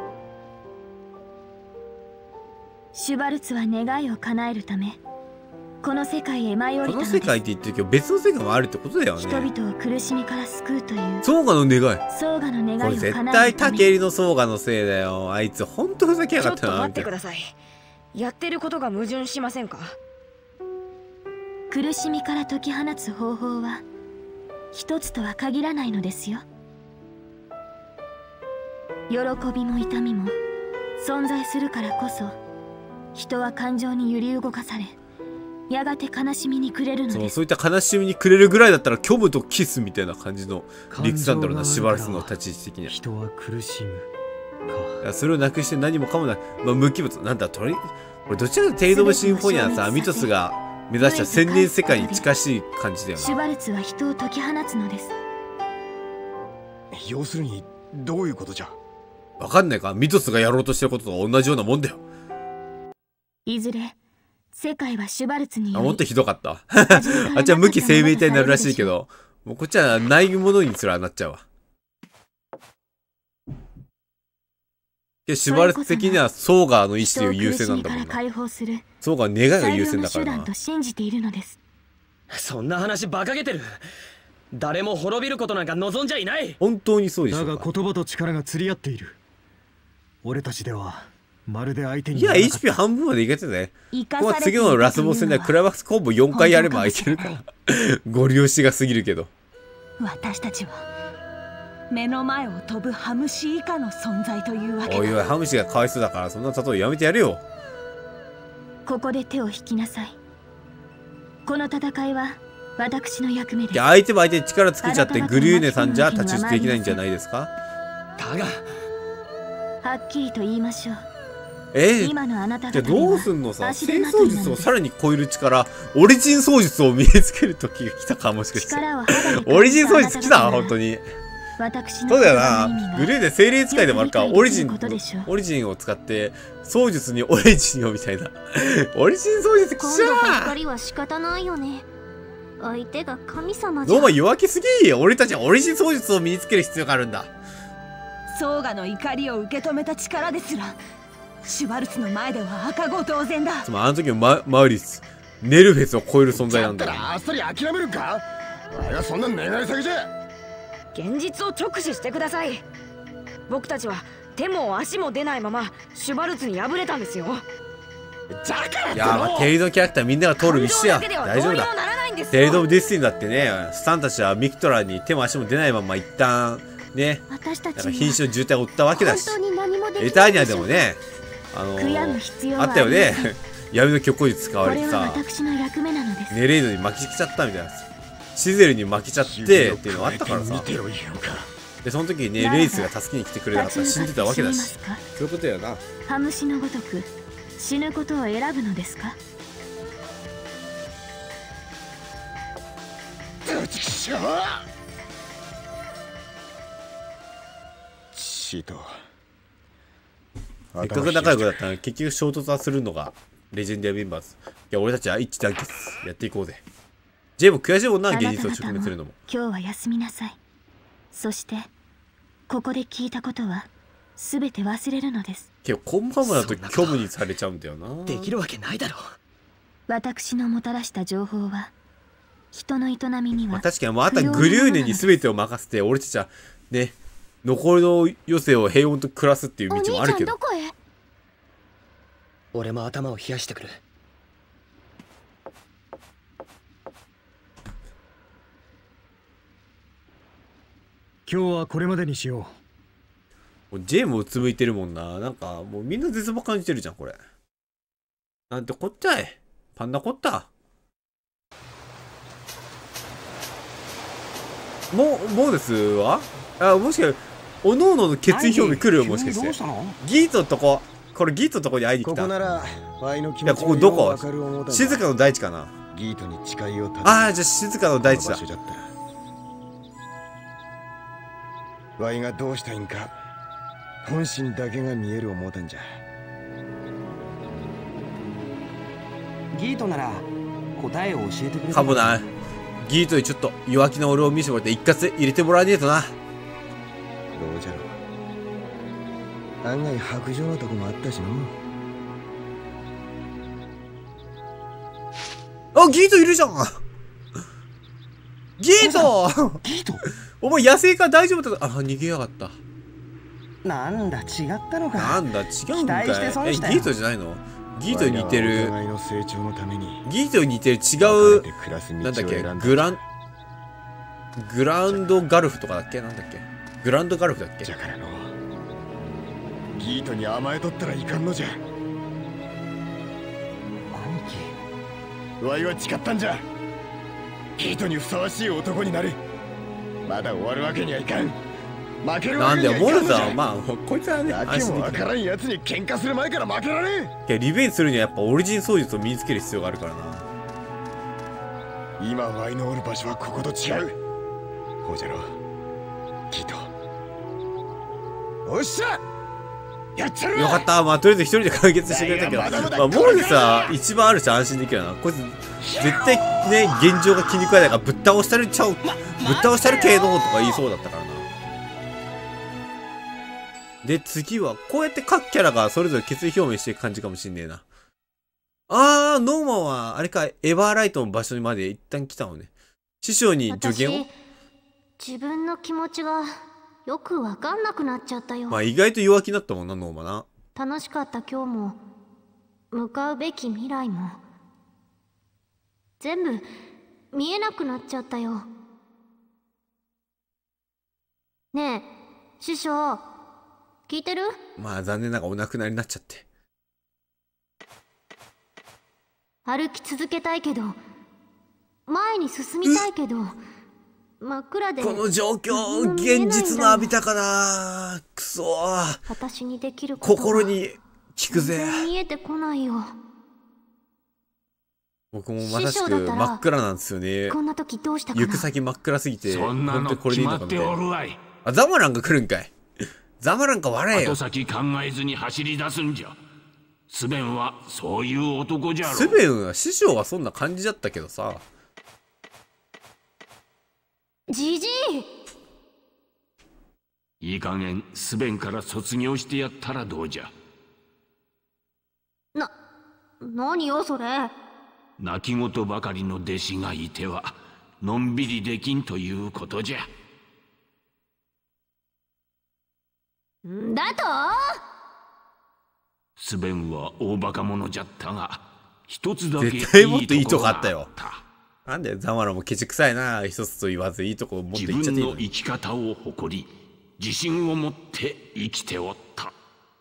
シュバルツは願いを叶えるためこの世界へ舞い降りたのです。 この世界って言ってるけど別の世界もあるってことだよね。 人々を苦しみから救うというソーガの願い。 ソーガの願いをこれ絶叶え対るため竹入のソーガのせいだよ。あいつほんとふざけやちょっとがったな。 待ってください。やってることが矛盾しませんか？ 苦しみから解き放つ方法は一つとは限らないのですよ。喜びも痛みも存在するからこそ人は感情に揺り動かされ、やがて悲しみに暮れるのです。 そういった悲しみに暮れるぐらいだったら虚無とキスみたいな感じの理屈なんだろうな、シュバルツの立ち位置的には。 人は苦しむいやそれをなくして何もかもない、まあ、無機物なんだこれどちらかというとテイドムシンフォニアはさ、ミトスが目指した千年世界に近しい感じだよシュバルツは人を解き放つのです。 要するにどういうことじゃ。 わかんないか、ミトスがやろうとしてることと同じようなもんだよ。 いずれ世界はシュバルツによりもっとひどかった。あっちは無機生命体になるらしいけど、もうこっちはないものにすらなっちゃうわ。シュバルツ的にはソーガーの意志という優先なんだもんな。ソーガーの願いが優先だからな。 そんな話馬鹿げてる。誰も滅びることなんか望んじゃいない。 本当にそうでしょうか。 だが言葉と力が釣り合っている。俺たちではまるで相手に。 いや HP 半分までいけてね。ここは次のラスボス戦ではクライマックスコンボ4回やればいけるからご利用しが過ぎるけど。 私たちは目の前を飛ぶハムシ以下の存在というわけだ。 おいおい、ハムシがかわいそうだからそんな例えやめてやれよ。 ここで手を引きなさい。この戦いは私の役目です。 相手も相手に力つけちゃってグリューネさんじゃ太刀打ちできないんじゃないですか。 だがはっきりと言いましょう。今のあなたじゃあどうすんのさ、戦争術をさらに超える力、オリジン操術を身につける時が来たかもしかして。オリジン操術来た本当に。そうだよな。グリューネ精霊使いでもあるか、オリジンを使って操術にオリジンをみたいな。オリジン操術来ちゃ今度ばっかりは仕方ないよね。相手が神様じゃ。 お前弱気すぎ。俺たちはオリジン操術を身につける必要があるんだ。 ソーガの怒りを受け止めた力ですらシュバルツの前では赤子同然だ。 つまりあの時のマウリスネルフェスを超える存在なんだ。 だったらあっさり諦めるか。あれはそんな願い先じゃ。 現実を直視してください。僕たちは手も足も出ないままシュバルツに敗れたんですよ。 いやまあテイドのキャラクターみんなが通る道や大丈夫だ。テイド・オブ・デスティンだってね、スタンたちはミクトラに手も足も出ないまま一旦ね、なんか瀕死の渋滞を負ったわけだし、エターニアでもね、あったよね。闇の虚構術使われてさ、ネレイドに負けちゃったみたいな、シゼルに負けちゃってっていうのがあったからさ。でその時にねレイスが助けに来てくれなかったら死んでたわけだし、そういうことやな。 ハムシのごとく死ぬことを選ぶのですか。 チート。 せっかく仲良くだったのに結局衝突はするのがレジェンダリーメンバーズ。いや俺たちは一致団結やっていこうぜ。ジェイも悔しいもんな、現実を直面するのも。 今日は休みなさい。そしてここで聞いたことは全て忘れるのです。 けどコンバムだと虚無にされちゃうんだよな。 できるわけないだろう。 私のもたらした情報は人の営みには、 まあ、確かにもうあとはグリューネに全てを任せて俺たちはね残りの余生を平穏と暮らすっていう道もあるけど。 俺も頭を冷やしてくる。 今日はこれまでにしよう。ジェイもうつむいてるもんな。なんかもうみんな絶望感じてるじゃんこれ。なんてこっちゃい。パンダこった。もうですわ。あ、もしかおのおのの決意表明来るよ、もしかして。ギートのとこ、これギートのとこに会いに来た。いや、ここどこ？静かの大地かな。ああ、じゃあ静かの大地だ。 ワイがどうしたいんか本心だけが見える思うたんじゃ。 ギートなら答えを教えてくれるかもな。ギートにちょっと弱気な俺を見せてもらって一括入れてもらわねえとな。 どうじゃろう。案外薄情なとこもあったしの。 あ、ギートいるじゃん。ギートお前野生か大丈夫だった。あ、逃げやがった。 なんだ違ったのか。 なんだ違うんかい。ギートじゃないの？ギートに似てる。ギートに似てる違う。なんだっけ、グラウンドガルフとかだっけ、なんだっけ、グラウンドガルフだっけ。 じゃからのギートに甘えとったらいかんのじゃ。兄貴、わいは誓ったんじゃ。ギートにふさわしい男になる。まだ終わるわけにはいかん。負けるわけにはいかんのじゃ。なんでモルザー、まあこいつはね、訳もわからんやつに喧嘩する前から負けられん。いや、リベンジするにはやっぱオリジン操術を身につける必要があるからな。 今ワイのおる場所はここと違う。ほうじゃろギート。おっしゃやっちゃる。 よかった。まあとりあえず一人で解決してくれたけど、まあモルザー一番あるし安心できるな。こいつ絶対ね、現状が気に食わないからぶっ倒したるちゃう、ぶっ倒したるけどとか言いそうだったからな。で、次は、こうやって各キャラがそれぞれ決意表明していく感じかもしんねえな。あー、ノーマンは、あれか、エバーライトの場所にまで一旦来たのね。師匠に助言を。 自分の気持ちがよくわかんなくなっちゃったよ。 まあ意外と弱気だったもんな、ノーマンな。 楽しかった今日も、向かうべき未来も、全部見えなくなっちゃったよ。ねえ、師匠。聞いてる？ まあ残念ながらお亡くなりになっちゃって。 歩き続けたいけど、前に進みたいけど、真っ暗でこの状況、現実の浴びたかな。くそー。 私にできること心に効くぜ。 見えてこないよ。 僕もまさしく真っ暗なんですよね。 こんな時どうしたかな。 行く先真っ暗すぎて、 本当にこれでいいのかみたいな。 あ、ザマランが来るんかい。ザマランか笑えよ。 後先考えずに走り出すんじゃ。スベンはそういう男じゃろ。 スベンは師匠はそんな感じだったけどさ。 じじい。いい加減スベンから卒業してやったらどうじゃ。 何よそれ。 泣き言ばかりの弟子がいてはのんびりできんということじゃ。 だと？ スベンは大バカ者じゃったが、一つだけ絶対もっといいとこあったよ。なんでザマラもケチくさいな。一つと言わずいいとこもっと言っちゃっていいの。 自分の生き方を誇り、自信を持って生きておった。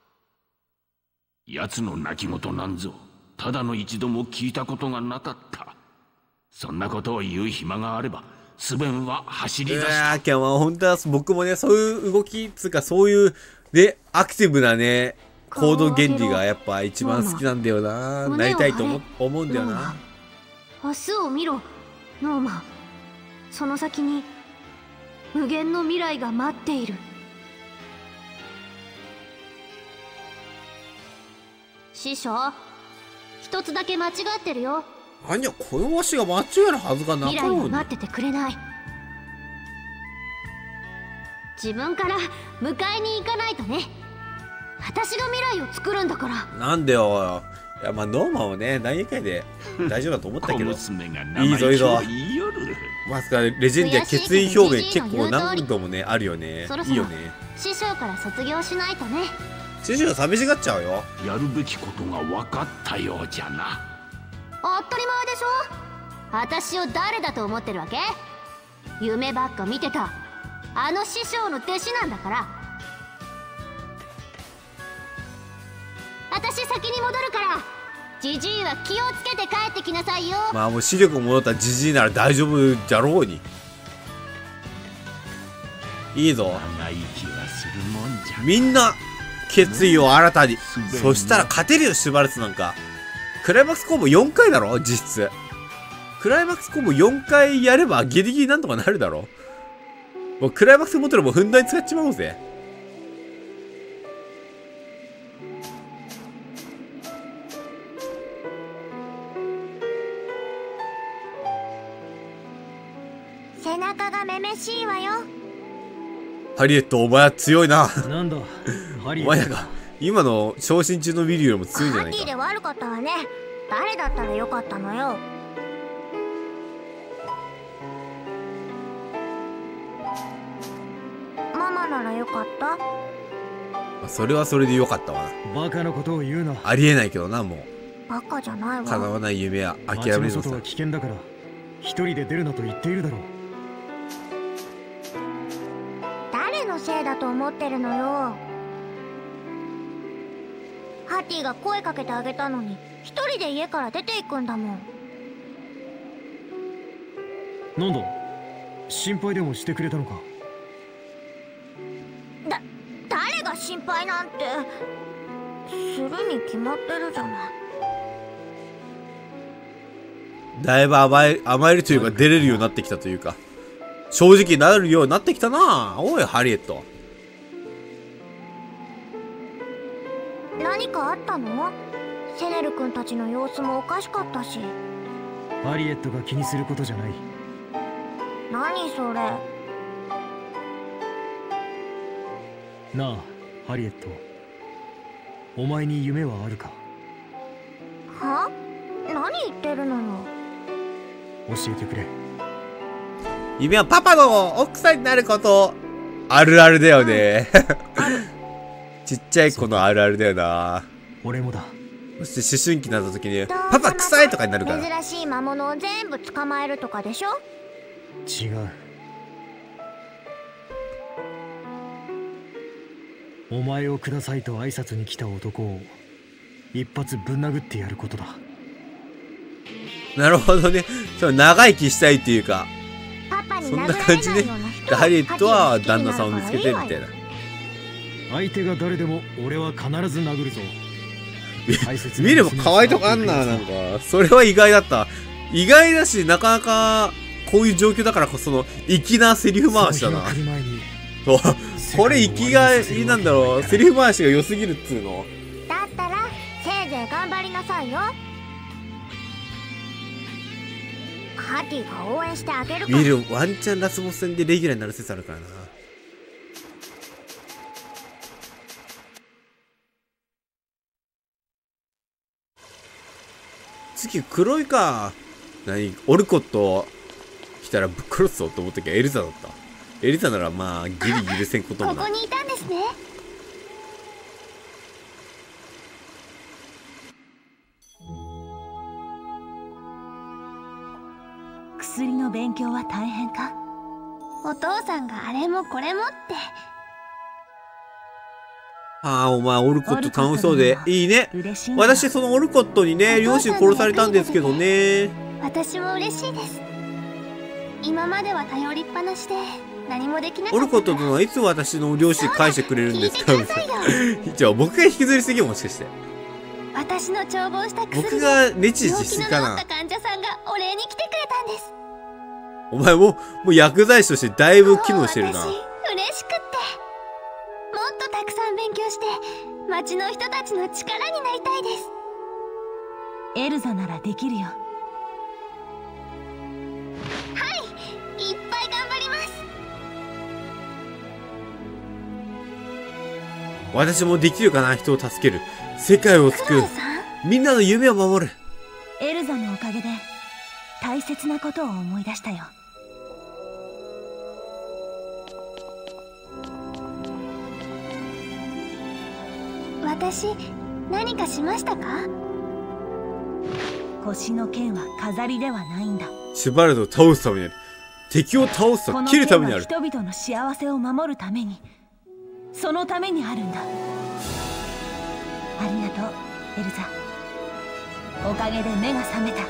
奴の泣き言なんぞ、ただの一度も聞いたことがなかった。そんなことを言う暇があれば、スベンは走り出した。 いや、まあ本当は僕もね、そういう動きつうか、そういうね、アクティブなね、行動原理がやっぱ一番好きなんだよな。なりたいと思うんだよな。 明日を見ろ、ノーマン。その先に無限の未来が待っている。師匠、一つだけ間違ってるよ。 何や、このわしが間違えるはずがなかろうに。 未来を待っててくれない。自分から迎えに行かないとね。私が未来を作るんだから。 なんでよ。いや、まあノーマンはね、何回で大丈夫だと思ったけど。いいぞいいぞ。まさかレジェンディア決意表明結構何度もねあるよね。いいよね。 師匠から卒業しないとね。 師匠寂しがっちゃうよ。 やるべきことが分かったようじゃな。 当たり前でしょ。私を誰だと思ってるわけ？夢ばっか見てたあの師匠の弟子なんだから。私先に戻るから、ジジイは気をつけて帰ってきなさいよ。 まあもう視力戻ったジジイなら大丈夫じゃろうに。いいぞ。 長生きはするもんじゃ。 みんな決意を新たに。そしたら勝てるよ、シュバルツなんか。クライマックスコンボ4回だろ実質。クライマックスコンボ4回やればギリギリなんとかなるだろ。もうクライマックスボトルもふんだんに使っちまおうぜ。 背中がめめしいわよ。 ハリエット、お前は強いな。 なんだお前なんか今の昇進中のウィリーよりも強いんじゃないか。 パーティーで悪かったわね。誰だったらよかったのよ。 よかった。 それはそれでよかったわな。 バカなことを言うな。 ありえないけどな、もうバカじゃないわ。 叶わない夢は諦めるのさ。 街の外は危険だから一人で出るなと言っているだろう。 誰のせいだと思ってるのよ。ハティが声かけてあげたのに一人で家から出ていくんだもん。 なんだ、心配でもしてくれたのか。 誰が心配なんてするに決まってるじゃない。 だいぶ甘えるというか、出れるようになってきたというか、正直になるようになってきたな。おいハリエット、 何かあったの？セネル君たちの様子もおかしかったし。 ハリエットが気にすることじゃない。 何それ。 なあハリエット、お前に夢はあるか。 は？何言ってるのよ。 教えてくれ。 夢はパパの奥さんになること。あるあるだよね。ちっちゃい子のあるあるだよな。 俺もだ。 そして思春期になった時にパパ臭いとかになるから。 珍しい魔物を全部捕まえるとかでしょ。 違う。お前をくださいと挨拶に来た男を一発ぶん殴ってやることだ。 なるほどね。その長生きしたいっていうか、そんな感じね。ハリエットは旦那さんを見つけてみたいな。 相手が誰でも俺は必ず殴るぞ。 見れば可愛いとこあんな。なんかそれは意外だった。意外だし、なかなかこういう状況だからこその粋なセリフ回しだな。そう、これ粋がいい、なんだろう、セリフ回しが良すぎるっつうの。 だったらせいぜい頑張りなさいよ。ハティが応援してあげるから。 見るワンチャンラスボス戦でレギュラーになる説あるからな。次黒いか。何オルコット来たらぶっ殺すぞと思ったけどエルザだった。エルザならまあギリ許せんこともない。 ここにいたんですね。 薬の勉強は大変か？ お父さんがあれもこれもって。 ああ、お前オルコット楽しそうでいいね。私そのオルコットにね、両親殺されたんですけどね。 私も嬉しいです。今までは頼りっぱなしで何もできなかった。 オルコットとはいつ私の両親返してくれるんですか。じゃあ僕が引きずりすぎ、もしかして私の調合した薬僕がネチネチしすぎかな。 病気の治った患者さんがお礼に来てくれたんです。 お前もう薬剤師としてだいぶ機能してるな。 嬉しくってもっとたくさん勉強して町の人たちの力になりたいです。 エルザならできるよ。 はい、いっぱい頑張ります。 私もできるかな。人を助ける、世界を救う、みんなの夢を守る。 エルザのおかげで大切なことを思い出したよ。 私何かしましたか？ 星の剣は飾りではないんだ。 シュバルドを倒すためにある。敵を倒すと切るためにある。 人々の幸せを守るために、そのためにあるんだ。ありがとうエルザ。おかげで目が覚めた。 はい。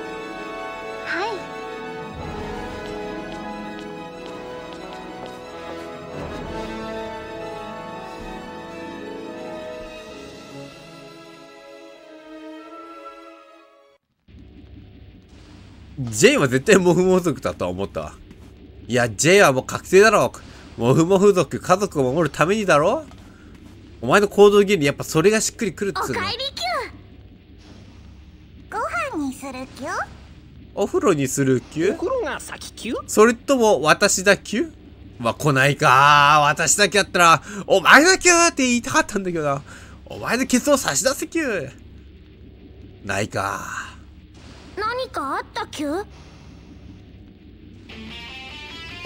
ジェイは絶対モフモフ族だとは思ったわ。いや、ジェイはもう確定だろ。モフモフ族、家族を守るためにだろ。お前の行動原理、やっぱそれがしっくりくるっつうの。 おかえりキュー。ご飯にするキュー。 お風呂にするキュー。 お風呂が先キュー。 それとも私だキュー。まあ、来ないか。私だけやったらお前だキューって言いたかったんだけどな。お前のケツを差し出せキュー。ないか。 何かあったキュー。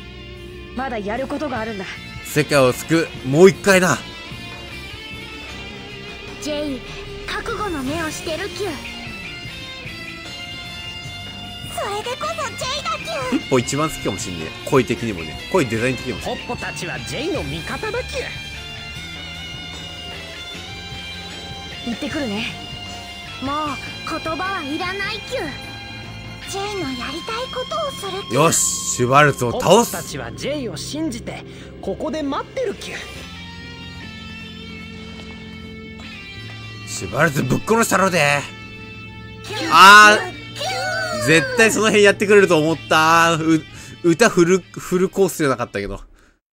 まだやることがあるんだ。 世界を救う、もう一回だ。 ジェイ、覚悟の目をしてるキュ。それでこそジェイだキュ。 一歩一番好きかもしんねえ。声的にもね、声デザイン的にも。 ポッポたちはジェイの味方だキュ。 行ってくるね。 もう言葉はいらないキュ。ジェイのやりたいことをするキュ。 よし、シュバルツを倒す。 ポッポたちはジェイを信じてここで待ってるキュ。 シュバルツぶっ殺したろで。あー、絶対その辺やってくれると思った。歌フルコースじゃなかったけど。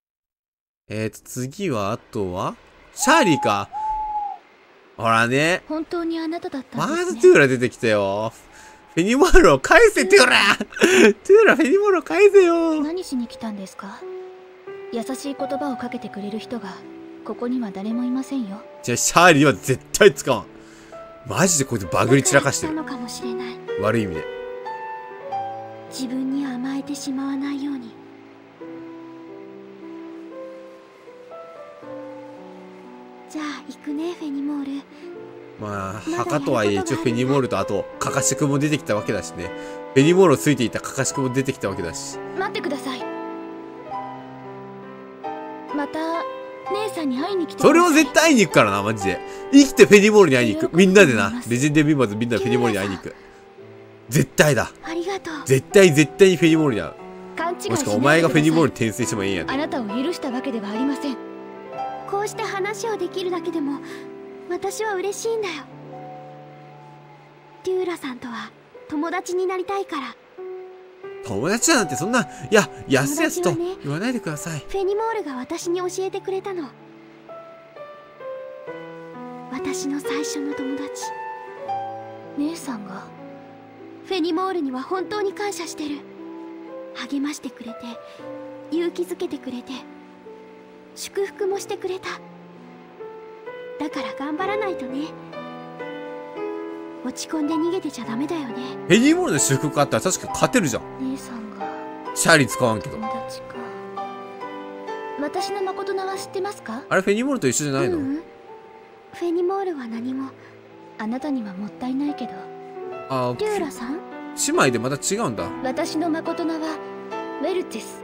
次は、あとはシャーリーか。ほらね。 本当にあなただったんですね。 まずトゥーラ出てきたよ。フェニモールを返せ、トゥーラトゥーラ、フェニモールを返せよ。 何しに来たんですか？優しい言葉をかけてくれる人がここには誰もいませんよ。 じゃあシャーリーは絶対使わん。マジでこいつバグり散らかしてる。 のかもしれない。 悪い意味で。 自分に甘えてしまわないように。じゃあ行くね、フェニモール。 まあ、墓とはいえ一応フェニモールとあとカカシクも出てきたわけだしね。フェニモールをついていたカカシクも出てきたわけだし。 待ってください。また姉さんに会いに来て。 それは絶対会いに行くからな、マジで。生きてフェニモールに会いに行く。みんなでな。レジェンデビーマーズみんなでフェニモールに会いに行く。絶対だ。 ありがとう。 絶対にフェニモールに会う。 勘違いしないでください。 もしくはお前がフェニモールに転生してもいいんやで。 あなたを許したわけではありません。こうして話をできるだけでも私は嬉しいんだよ。テューラさんとは友達になりたいから。 友達なんてそんな、いや、やすやすと言わないでください。 フェニモールが私に教えてくれたの。私の最初の友達。姉さんが？フェニモールには本当に感謝してる。励ましてくれて、勇気づけてくれて、祝福もしてくれた。だから頑張らないとね。落ち込んで逃げてちゃダメだよね。 フェニモールの祝福あったら確か勝てるじゃん。 姉さんがシャーリー使わんけど。 友達か。私の誠名は知ってますか？ あれフェニモールと一緒じゃないの？ フェニモールは何も。あなたにはもったいないけど。 あ、 テューラさん？ 姉妹でまた違うんだ。 私の誠名はウェルティス。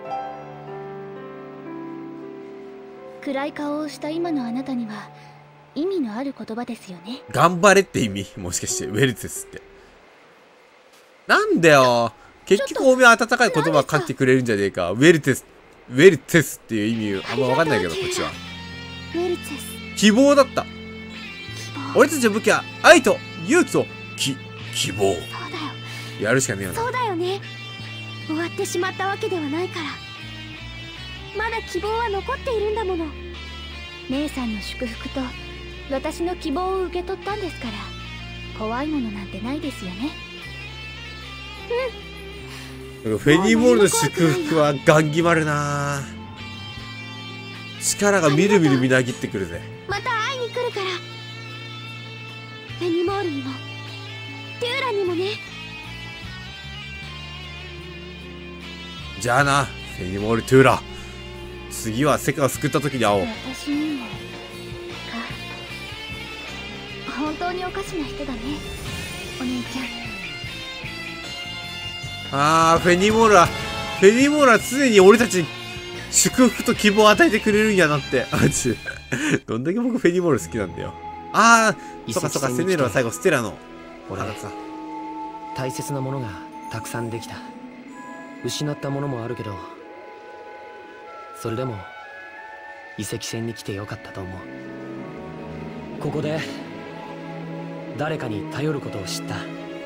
暗い顔をした今のあなたには意味のある言葉ですよね。 頑張れって意味？もしかしてウェルテスってなんだよ。結局おめえ温かい言葉書いてくれるんじゃねえか。ウェルテスっていう意味あんま分かんないけど、こっちはウェルテス希望だった。俺たちの武器は愛と勇気と希望。 そうだよ。 やるしかねえよな。 そうだよね。終わってしまったわけではないから、まだ希望は残っているんだもの。姉さんの祝福と私の希望を受け取ったんですから、怖いものなんてないですよね。 フェニモールの祝福はガン決まるな。力がみるみるみなぎってくるぜ。 また会いに来るから。フェニモールにもテューラにもね。 じゃあな、フェニモールトゥーラ。次は世界を救った時に会おう。 私にもか。本当におかしな人だね、お姉ちゃん。 フェニモールは常に俺たちに祝福と希望を与えてくれるんやなって。どんだけ僕フェニモール好きなんだよ。そっかそっか、セネルは最後ステラの俺大切なものがたくさんできた。失ったものもあるけど、それでも遺跡戦に来てよかったと思う。ここで誰かに頼ることを知った。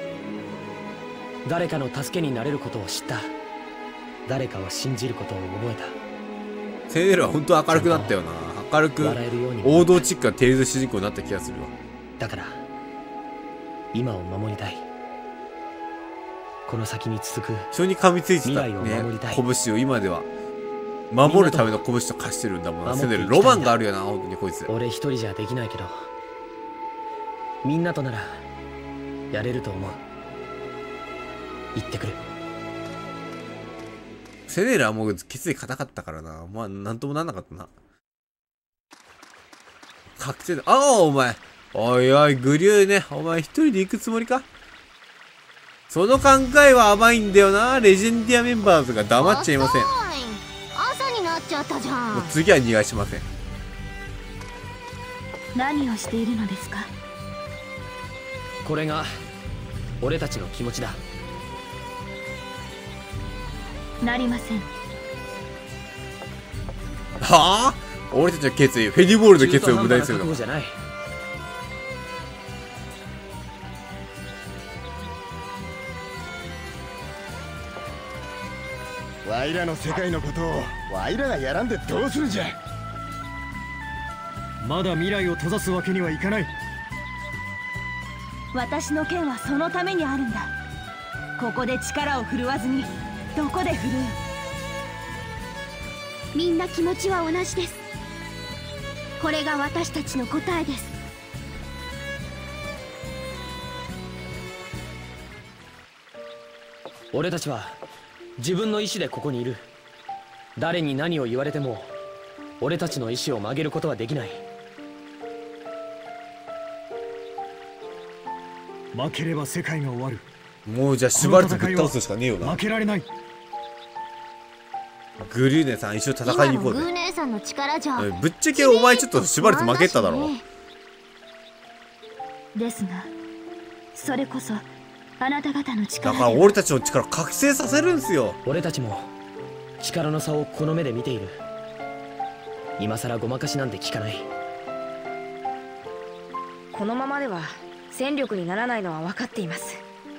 誰かの助けになれることを知った。誰かを信じることを覚えた。 セネルは本当明るくなったよな。明るく王道チックなテイルズ主人公になった気がするわ。 だから今を守りたい。この先に続く人に噛みついてたね拳を今では守るための拳と化してるんだもんな。セネルロマンがあるよな本当にこいつ。 俺一人じゃできないけどみんなとならやれると思う。行ってくる。 セネルはもう決意硬かったからな。まあなんともなんなかったな。確定だ。ああお前おいおいグリューね、お前一人で行くつもりか。その考えは甘いんだよな。レジェンディアメンバーズが黙っちゃいません。 朝になっちゃったじゃん。 もう次は逃がしません。 何をしているのですか。 これが俺たちの気持ちだ。 なりません。 はあ、俺たちの決意、フェニボールの決意を無駄にするのか。 ワイらの世界のことをワイらがやらんでどうするんじゃ。 まだ未来を閉ざすわけにはいかない。 私の剣はそのためにあるんだ。ここで力を振るわずにどこで振るう。 みんな気持ちは同じです。これが私たちの答えです。 俺たちは自分の意志でここにいる。誰に何を言われても俺たちの意志を曲げることはできない。 負ければ世界が終わる。 もうじゃあシュバルツぶっ倒すしかねえよな。 負けられない。 グリューネさん一緒に戦いに行こうぜ。 グー姉さんの力じゃぶっちゃけお前ちょっとシュバルツ負けただろ。 ですがそれこそあなた方の力だから俺たちの力を覚醒させるんすよ。 俺たちも力の差をこの目で見ている。今さらごまかしなんて聞かない。 このままでは戦力にならないのは分かっています。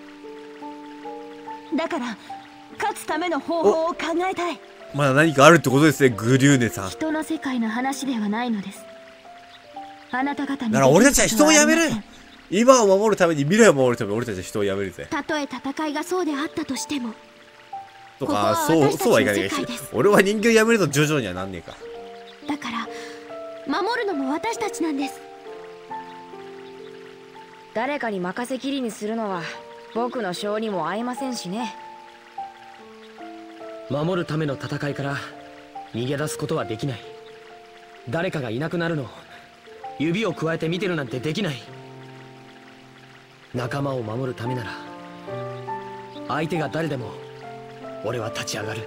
だから勝つための方法を考えたい。 まだ何かあるってことですね、グリューネさん。 人の世界の話ではないのです。あなた方にだから俺たちは人をやめる。今を守るために未来を守るために俺たちは人をやめるぜ。 たとえ戦いがそうであったとしてもとかそうはいかないし、俺は人間をやめると徐々にはなんねえか。 だから守るのも私たちなんです。 誰かに任せきりにするのは僕の性にも合いませんしね。 守るための戦いから逃げ出すことはできない。誰かがいなくなるのを指を加えて見てるなんてできない。仲間を守るためなら相手が誰でも俺は立ち上がる。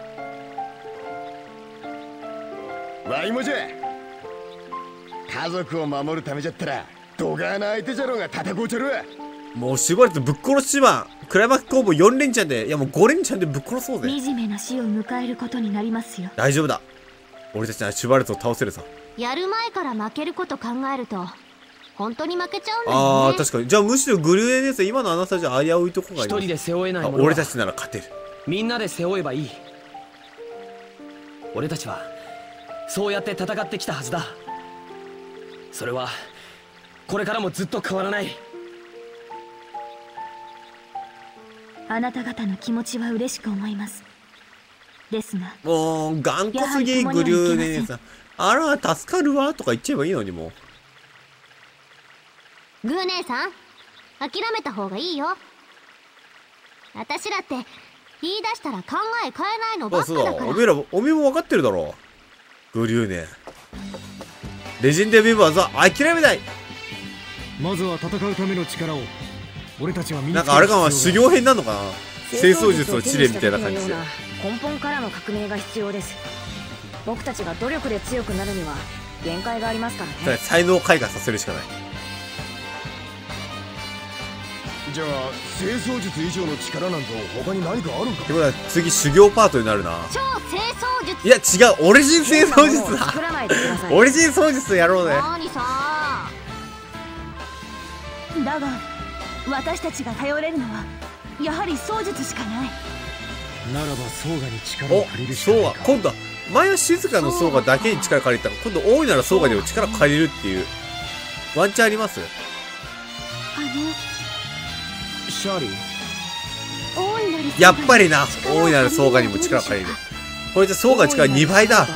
わいもじゃ。家族を守るためじゃったらドガーな相手じゃろうが戦うちゃるわ。 もうしばらくぶっ殺しまん。クライマックス攻防4連チャンで、いやもう5連チャンでぶっ殺そうぜ。 惨めな死を迎えることになりますよ。 大丈夫だ。俺たちはシュバルツを倒せるさ。 やる前から負けること考えると本当に負けちゃうんだよね。 ああ確かに。じゃあむしろグルーネです今のあなたじゃ危ういとこがあります。 一人で背負えないものは俺たちなら勝てる。 みんなで背負えばいい。俺たちはそうやって戦ってきたはずだ。それはこれからもずっと変わらない。 あなた方の気持ちは嬉しく思います。ですがもう頑固すぎグリューネさん。あら助かるわとか言っちゃえばいいのに。もうグー姉さん諦めた方がいいよ。私だって言い出したら考え変えないのばっかだから。 おめえも分かってるだろグリューネ。レジェンダリーメンバーズは諦めない。 まずは戦うための力を俺たちはみんな。 なんかあれかな、修行編なのかな。清掃術の試練みたいな感じで。 根本からの革命が必要です。僕たちが努力で強くなるには限界がありますからね。 才能を開花させるしかない。 じゃあ清掃術以上の力なんぞ他に何かあるんか。 ってことは次修行パートになるな。 超清掃術。 いや違う、オリジン清掃術だ。オリジン掃術やろうね。 何さ。 だが私たちが頼れるのはやはり槍術しかない。 ならばソウガに力を借りるしかないか。 今度は前は静かのソウガだけに力借りたら、今度大いなるソウガにも力借りるっていうワンチャンあります？ シャーリー、 大いなるやっぱりな、大いなるソウガにも力借りる。これじゃソウガの力2倍だ。 そう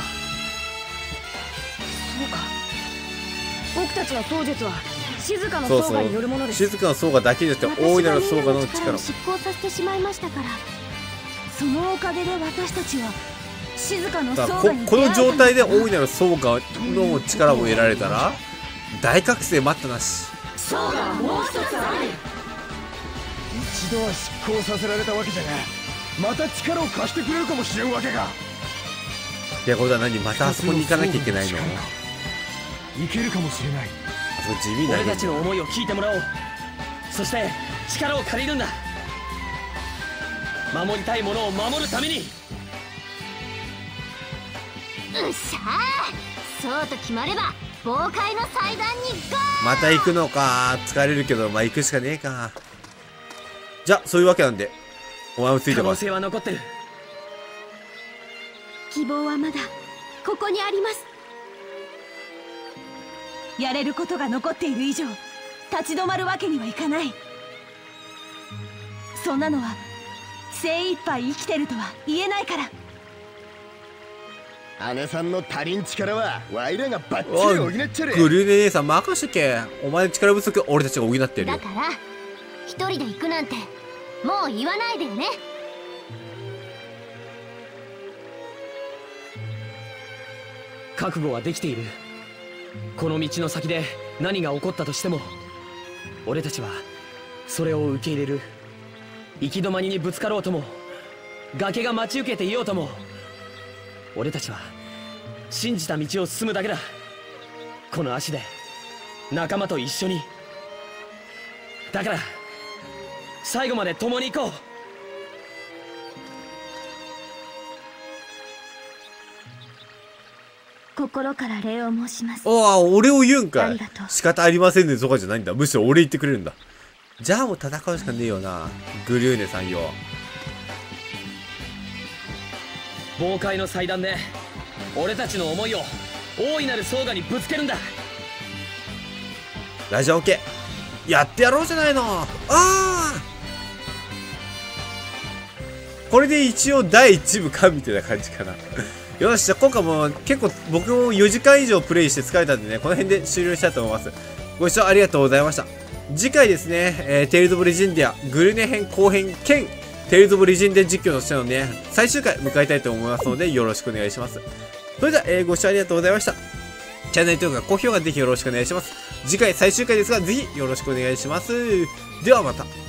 か、僕たちの槍術は静かのソウガによるものです。 静かのソウガだけじゃなくて大いなるソウガの力を執行させてしまいましたから。 そのおかげで私たちは静かのだからソウガにこの状態で大いなるソウガの力を得られたら大覚醒待ったなし。 ソウガはもう一つある。 一度は執行させられたわけじゃが、また力を貸してくれるかもしれんわけか。 いやこれは何、またあそこに行かなきゃいけないの？ いけるかもしれない。 あそこ地味な俺たちの思いを聞いてもらおう。そして力を借りるんだ。守りたいものを守るために。 うっしゃー、そうと決まれば崩壊の祭壇にゴー。 また行くのか。疲れるけどまあ行くしかねえか。じゃあそういうわけなんでお前もついてこい。 可能性は残ってる。 希望はまだここにあります。 やれることが残っている以上立ち止まるわけにはいかない。そんなのは精一杯生きてるとは言えないから。 姉さんの足りん力はワイらがバッチリ補っちゃる。 グルーネ姉さん任しとけ。お前の力不足俺たちが補ってるよ。 だから一人で行くなんてもう言わないでよね。 覚悟はできている。この道の先で何が起こったとしても俺たちはそれを受け入れる。行き止まりにぶつかろうとも崖が待ち受けていようとも俺たちは信じた道を進むだけだ。この足で仲間と一緒に。だから最後まで共に行こう。 心から礼を申します。 ああ、俺を言うんかいありがとう。 仕方ありませんねとかじゃないんだ。むしろ俺言ってくれるんだ。じゃあもう戦うしかねえよな、グリューネさんよ。 崩壊の祭壇で俺たちの思いを大いなるソウガにぶつけるんだ。 ラジオオケやってやろうじゃないの。ああ、これで一応第1部かみたいな感じかな。よし、じゃあ今回も結構僕も4時間以上プレイして疲れたんでね、この辺で終了したいと思います。ご視聴ありがとうございました。次回ですね、テイルズ・オブ・レジェンディアグルネ編後編兼テイルズ・オブ・レジェンディア実況としてのね最終回迎えたいと思いますのでよろしくお願いします。それでは、ご視聴ありがとうございました。チャンネル登録高評価ぜひよろしくお願いします。次回最終回ですがぜひよろしくお願いします。ではまた。